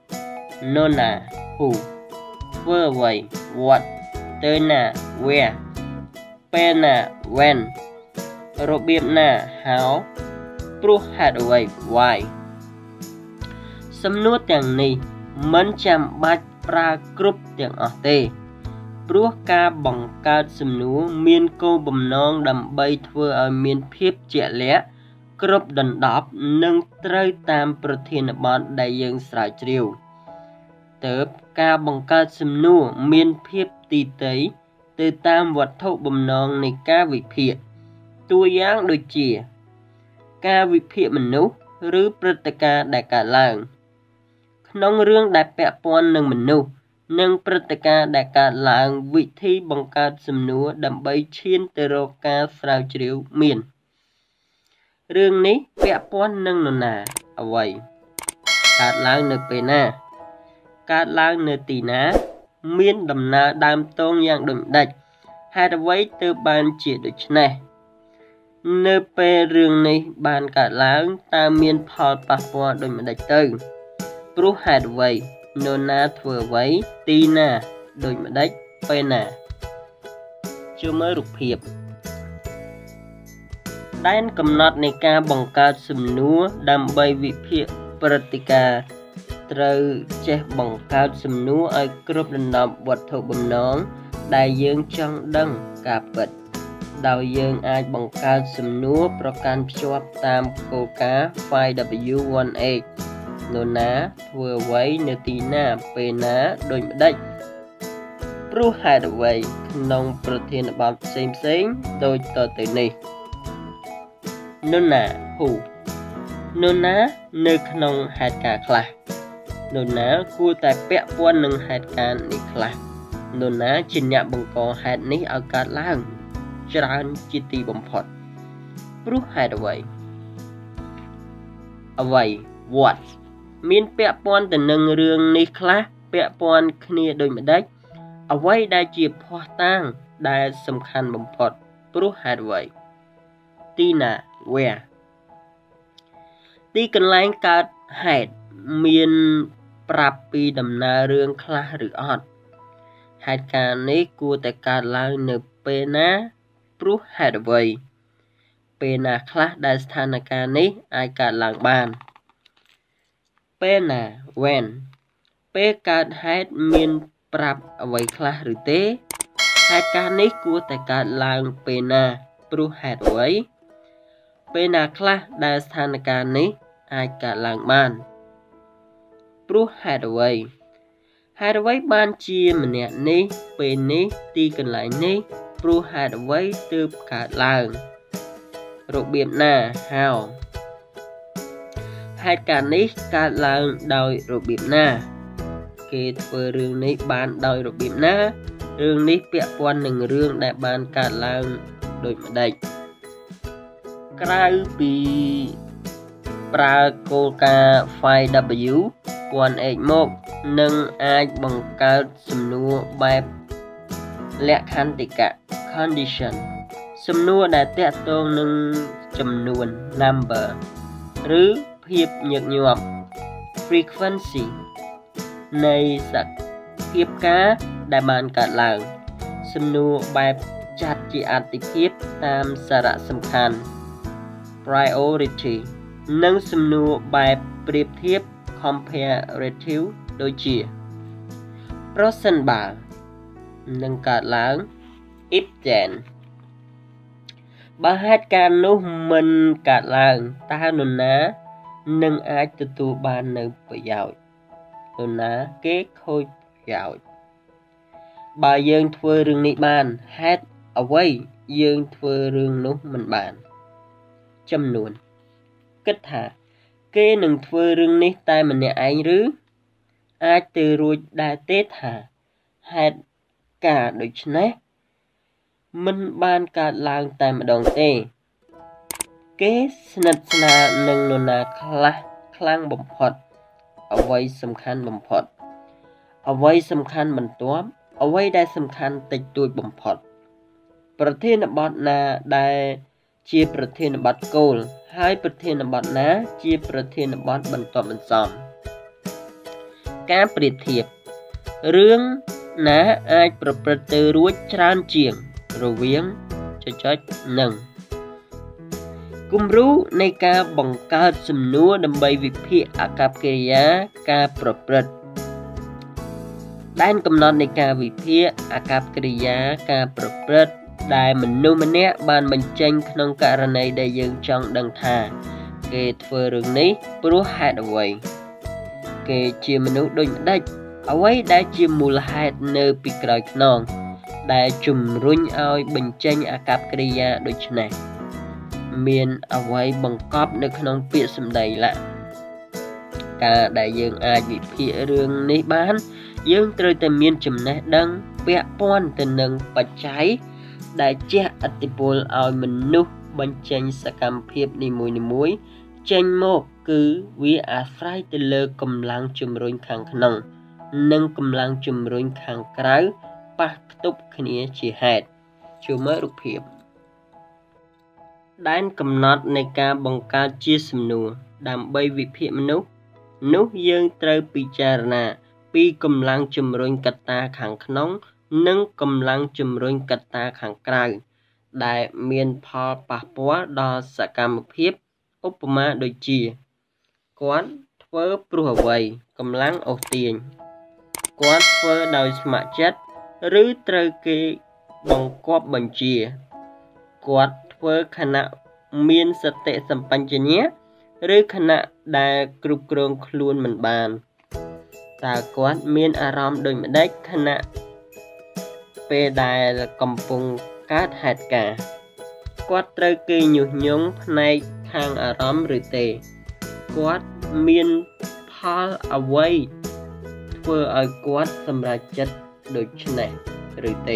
Nona Who ធ្វើអ្វី What ទៅណា Where ពេលណា When របៀបណា How ព្រោះហេតុអ្វី Why សំណួរទាំងនេះមិនចាំបាច់ប្រើគ្រប់ទាំងអស់ទេព្រោះការបង្កើតសំណួរមានគោលបំណងដើម្បីធ្វើឲ្យមានភាពជាក់លាក់គ្រប់ដណ្ដប់និងត្រូវតាមប្រធានបទដែលយើងស្រាវជ្រាវទើបការបង្កើតសំណួរមានភាពទីតីទៅតាមវត្ថុបំណងនៃការវិភាគតួយ៉ាងដូចជាការវិភាគមនុស្សឬព្រឹត្តិការណ៍ដែលកើតឡើងក្នុងរឿងដែលពាក់ព័ន្ធនឹងមនុស្សនិងព្រឹត្តិការណ៍ដែលកើតឡើងវិធីបង្កើតសំណួរដើម្បីឈានទៅរកការស្រាវជ្រាវមានរឿងនេះពាក់ព័ន្ធនឹងនរណាអ្វីកើតឡើងនៅពេលណាកើតឡើងនៅទីណាមានដំណើរដើមតងយ៉ាងដូចម្ដេចហេតុអ្វីទើបបានជាដូច្នេះនៅពេលរឿងនេះបានកើតឡើងតើមានផលប៉ះពាល់ដូចម្ដេចទៅព្រោះហេតុអ្វីនរណាធ្វើអ្វីទីណាដូចម្ដេចពេលណាជួយមើលរូបភាពដែនកំណត់នៃការបង្កើតសំណួរដើម្បីវិភាគព្រឹត្តិការណ៍ត្រូវចេះបង្កើតសំណួរឲ្យគ្រប់ដណ្ដប់វត្ថុបំណងដែលយើងចង់ដឹងការពិតដោយយើងអាចបង្កើតសំណួរប្រកាន់ភ្ជាប់តាមគោលការណ៍ five W one H នរណាធ្វើអ្វីនៅទីណាពេលណាដូចម្ដេចព្រោះហេតុអ្វីក្នុងប្រធានបទផ្សេងផ្សេងដូចតទៅនេះនរណា Who នរណានៅក្នុងហេតុការណ៍ខ្លះនរណាគួរតែពាក់ព័ន្ធនឹងហេតុការណ៍នេះខ្លះនរណាជាអ្នកបង្កហេតុនេះឲ្យកើតឡើងច្រើនជាទីបំផុតព្រោះហេតុអ្វីអ្វី What មានពាក់ព័ន្ធទៅនឹងរឿងនេះខ្លះពាក់ព័ន្ធគ្នាដូចម្ដេចអ្វីដែលជាភស្តុតាងដែលសំខាន់បំផុតព្រោះហេតុអ្វីទីណា Where ទីកន្លែងកើតហេតុមានប្រាប់ពីដំណើររឿងខ្លះឬអត់ហេតុការណ៍នេះគួរតែកើតឡើងនៅពេលណាព្រោះហេតុអ្វីពេលណាខ្លះដែលស្ថានភាពនេះអាចកើតឡើងបានពេលណា when ពេលកើតហេតុមានប្រាប់អ្វីខ្លះឬទេហេតុការណ៍នេះគួរតែកើតឡើងពេលណាព្រោះហេតុអ្វីពេលណាខ្លះដែលស្ថានភាពនេះអាចកើតឡើងបានព្រោះហេតុអ្វីហេតុអ្វីបានជាម្នាក់នេះពេលនេះទីកន្លែងនេះព្រោះហេតុអ្វីទើបកើតឡើងរបៀបណា how ហេតុការណ៍នេះកើតឡើងដោយរបៀបណាគេធ្វើរឿងនេះបានដោយរបៀបណារឿងនេះពាក់ព័ន្ធនឹងរឿងដែលបានកើតឡើងដូចម្ដេចក្រៅពីប្រើគោលការណ៍ five W ពន្ធ x មកនឹងអាចបង្កើតសំណួរបែបលក្ខន្តិកៈ condition សំណួរដែលទាក់ទងនឹងចំនួន number ឬភាពញឹកញាប់ frequency នៃសភាពការដែលបានកើតឡើងសំណួរបែបចាត់ជាអាទិភាពតាមសារៈសំខាន់ priority និងសំណួរបែបប្រៀបធៀប comparative ដូចជាប្រសិនបើនឹងកើតឡើង if then បើហេតុការណ៍នោះមិនកើតឡើងតើនរណានឹងអាចទទួលបាននៅប្រយោជន៍នរណាគេខូចប្រយោជន៍បើយើងធ្វើរឿងនេះបានហេតុអ្វីយើងធ្វើរឿងនោះមិនបានចំនួនគិតថាគេនឹងធ្វើរឿងនេះតែម្នាក់ឯងឬអាចទៅរួចដែរទេថាហេតុការណ៍ដូចនេះមិនបានកើតឡើងតែម្ដងទេគេស្និទ្ធស្នាលនឹងនរណាខ្លះខ្លាំងបំផុតអ្វីសំខាន់បំផុតអ្វីសំខាន់បន្ទាប់អ្វីដែលសំខាន់តិចតួចបំផុតប្រធានបទណាដែលជាប្រធានបទគោលហើយប្រធានបទណាជាប្រធានបទបន្ទាប់បន្សំការប្រៀបធៀបរឿងណាអាចប្រព្រឹត្តទៅរួចច្រើនជាងរវាងចុចៗនិងគំរូនៃការបង្កើតសំណួរដើម្បីវិភាគអាកប្បកិរិយាការប្រព្រឹត្តដែនកំណត់នៃការវិភាគអាកប្បកិរិយាការប្រព្រឹត្តដែលមនុស្សម្នាក់បានបញ្ចេញក្នុងករណីដែលយើងចង់ដឹងថាគេធ្វើរឿងនេះព្រោះហេតុអ្វីគេជាមនុស្សដូចម្ដេចអ្វីដែលជាមូលហេតុនៅពីក្រោយខ្នងដែលជំរុញឲ្យបញ្ចេញអាកប្បកិរិយាដូចនេះមានអ្វីបង្កប់នៅក្នុងពាក្យសម្ដីឡាការដែលយើងអាចវិភាគរឿងនេះបានយើងត្រូវតែមានចំណេះដឹងពាក់ព័ន្ធទៅនឹងបច្ច័យដែលជះឥទ្ធិពលឲ្យមនុស្សបញ្ចេញសកម្មភាពនីមួយៗចេញមកគឺវាអាស្រ័យទៅលើកម្លាំងជំរុញខាងក្នុងនិងកម្លាំងជំរុញខាងក្រៅប៉ះផ្ទុបគ្នាជាហេតុជួយមើលរូបភាពដែនកំណត់នៃការបង្កើតជាសំណួរដើម្បីវិភាគមនុស្សនោះយើងត្រូវពិចារណាពីកម្លាំងជំរុញកត្តាខាងក្នុងនិងកម្លាំងជំរុញកត្តាខាងក្រៅដែលមានផលប៉ះពាល់ដល់សកម្មភាពឧបមាដូចជាគាត់ធ្វើព្រោះអ្វីកម្លាំងអូសទាញគាត់ធ្វើដោយស្ម័គ្រចិត្តឬត្រូវគេបង្គាប់បញ្ជាគាត់ធ្វើខណៈមានសតិសម្បញ្ញៈឬខណៈដែលគ្រប់គ្រងខ្លួនមិនបានតើគាត់មានអារម្មណ៍ដូចម្ដេចខណៈពេលដែលកំពុងកើតហេតុការណ៍គាត់ត្រូវគេញុះញង់ផ្នែកខាងអារម្មណ៍ឬទេគាត់មានផលអ្វីធ្វើឲ្យគាត់សម្រេចចិត្តដូច្នេះឬទេ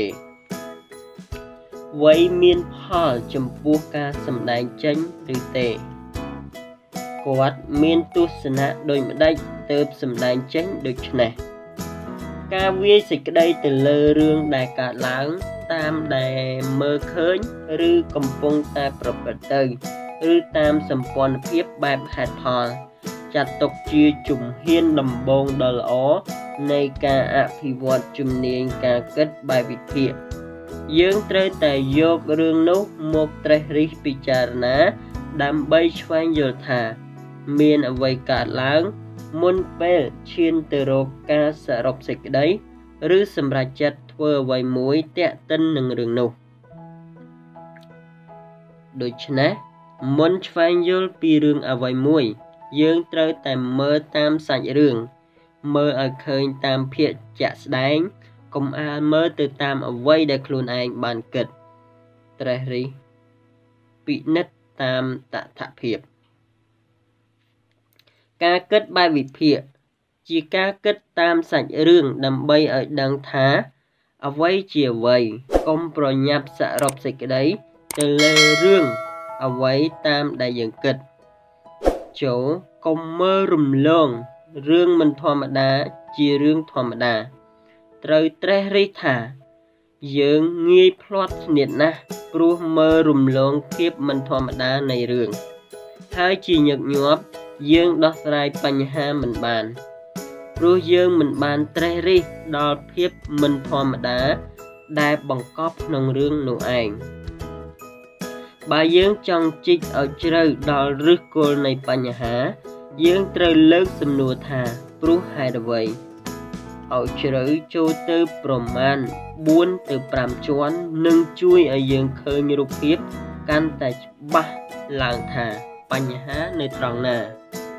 អ្វីមានផលចំពោះការសម្ដែងចេញឬទេគាត់មានទស្សនៈដូចម្ដេចទើបសម្ដែងចេញដូច្នេះការវាយសេចក្តីទៅលើរឿងដែលកើតឡើងតាមដែលមើលឃើញឬកំពុងតែប្រព្រឹត្តទៅឬតាមសម្ព័ន្ធភាពបែបហេតុផលចាត់ទុកជាជំហានដំបូងដ៏ល្អនៃការអភិវឌ្ឍជំនាញការគិតបែបវិភាគយើងត្រូវតែយករឿងនោះមកត្រេះរិះពិចារណាដើម្បីស្វែងយល់ថាមានអ្វីកើតឡើងមុនពេលឈានទៅរកការសរុបសេចក្តីឬសម្រេចចិត្តធ្វើអ្វីមួយទាក់ទិននឹងរឿងនោះដូច្នេះមុនស្វែងយល់ពីរឿងអ្វីមួយយើងត្រូវតែមើលតាមសាច់រឿងមើលឲ្យឃើញតាមភាគជាក់ស្ដែងកុំអាលមើលទៅតាមអ្វីដែលខ្លួនឯងបានគិតត្រេះរិះពិនិត្យតាមតថភាពការគិតបែបវិភាគជាការគិតតាមសាច់រឿងដើម្បីឲ្យដឹងថាអ្វីជាអ្វីកុំប្រញាប់សរុបសេចក្តីទៅលើរឿងអ្វីតាមដែលយើងគិតចូលកុំមើលរំលងរឿងមិនធម្មតាជារឿងធម្មតាត្រូវត្រេះរិះថាយើងងាយភ្លាត់ស្នៀតណាស់ព្រោះមើលរំលងភាពមិនធម្មតានៃរឿងហើយជាញឹកញាប់យើងដោះស្រាយបញ្ហាមិនបានព្រោះយើងមិនបានត្រេះរិះដល់ភាពមិនធម្មតាដែលបង្កប់ក្នុងរឿងនោះឯងបើយើងចង់ជីកឲ្យជ្រៅដល់ឫសគល់នៃបញ្ហាយើងត្រូវលើកសំណួរថាព្រោះហេតុអ្វីឲ្យជ្រៅចូលទៅប្រមាណបួនទៅប្រាំជាន់នឹងជួយឲ្យយើងឃើញរូបភាពកាន់តែច្បាស់ឡើងថាបញ្ហានៅត្រង់ណា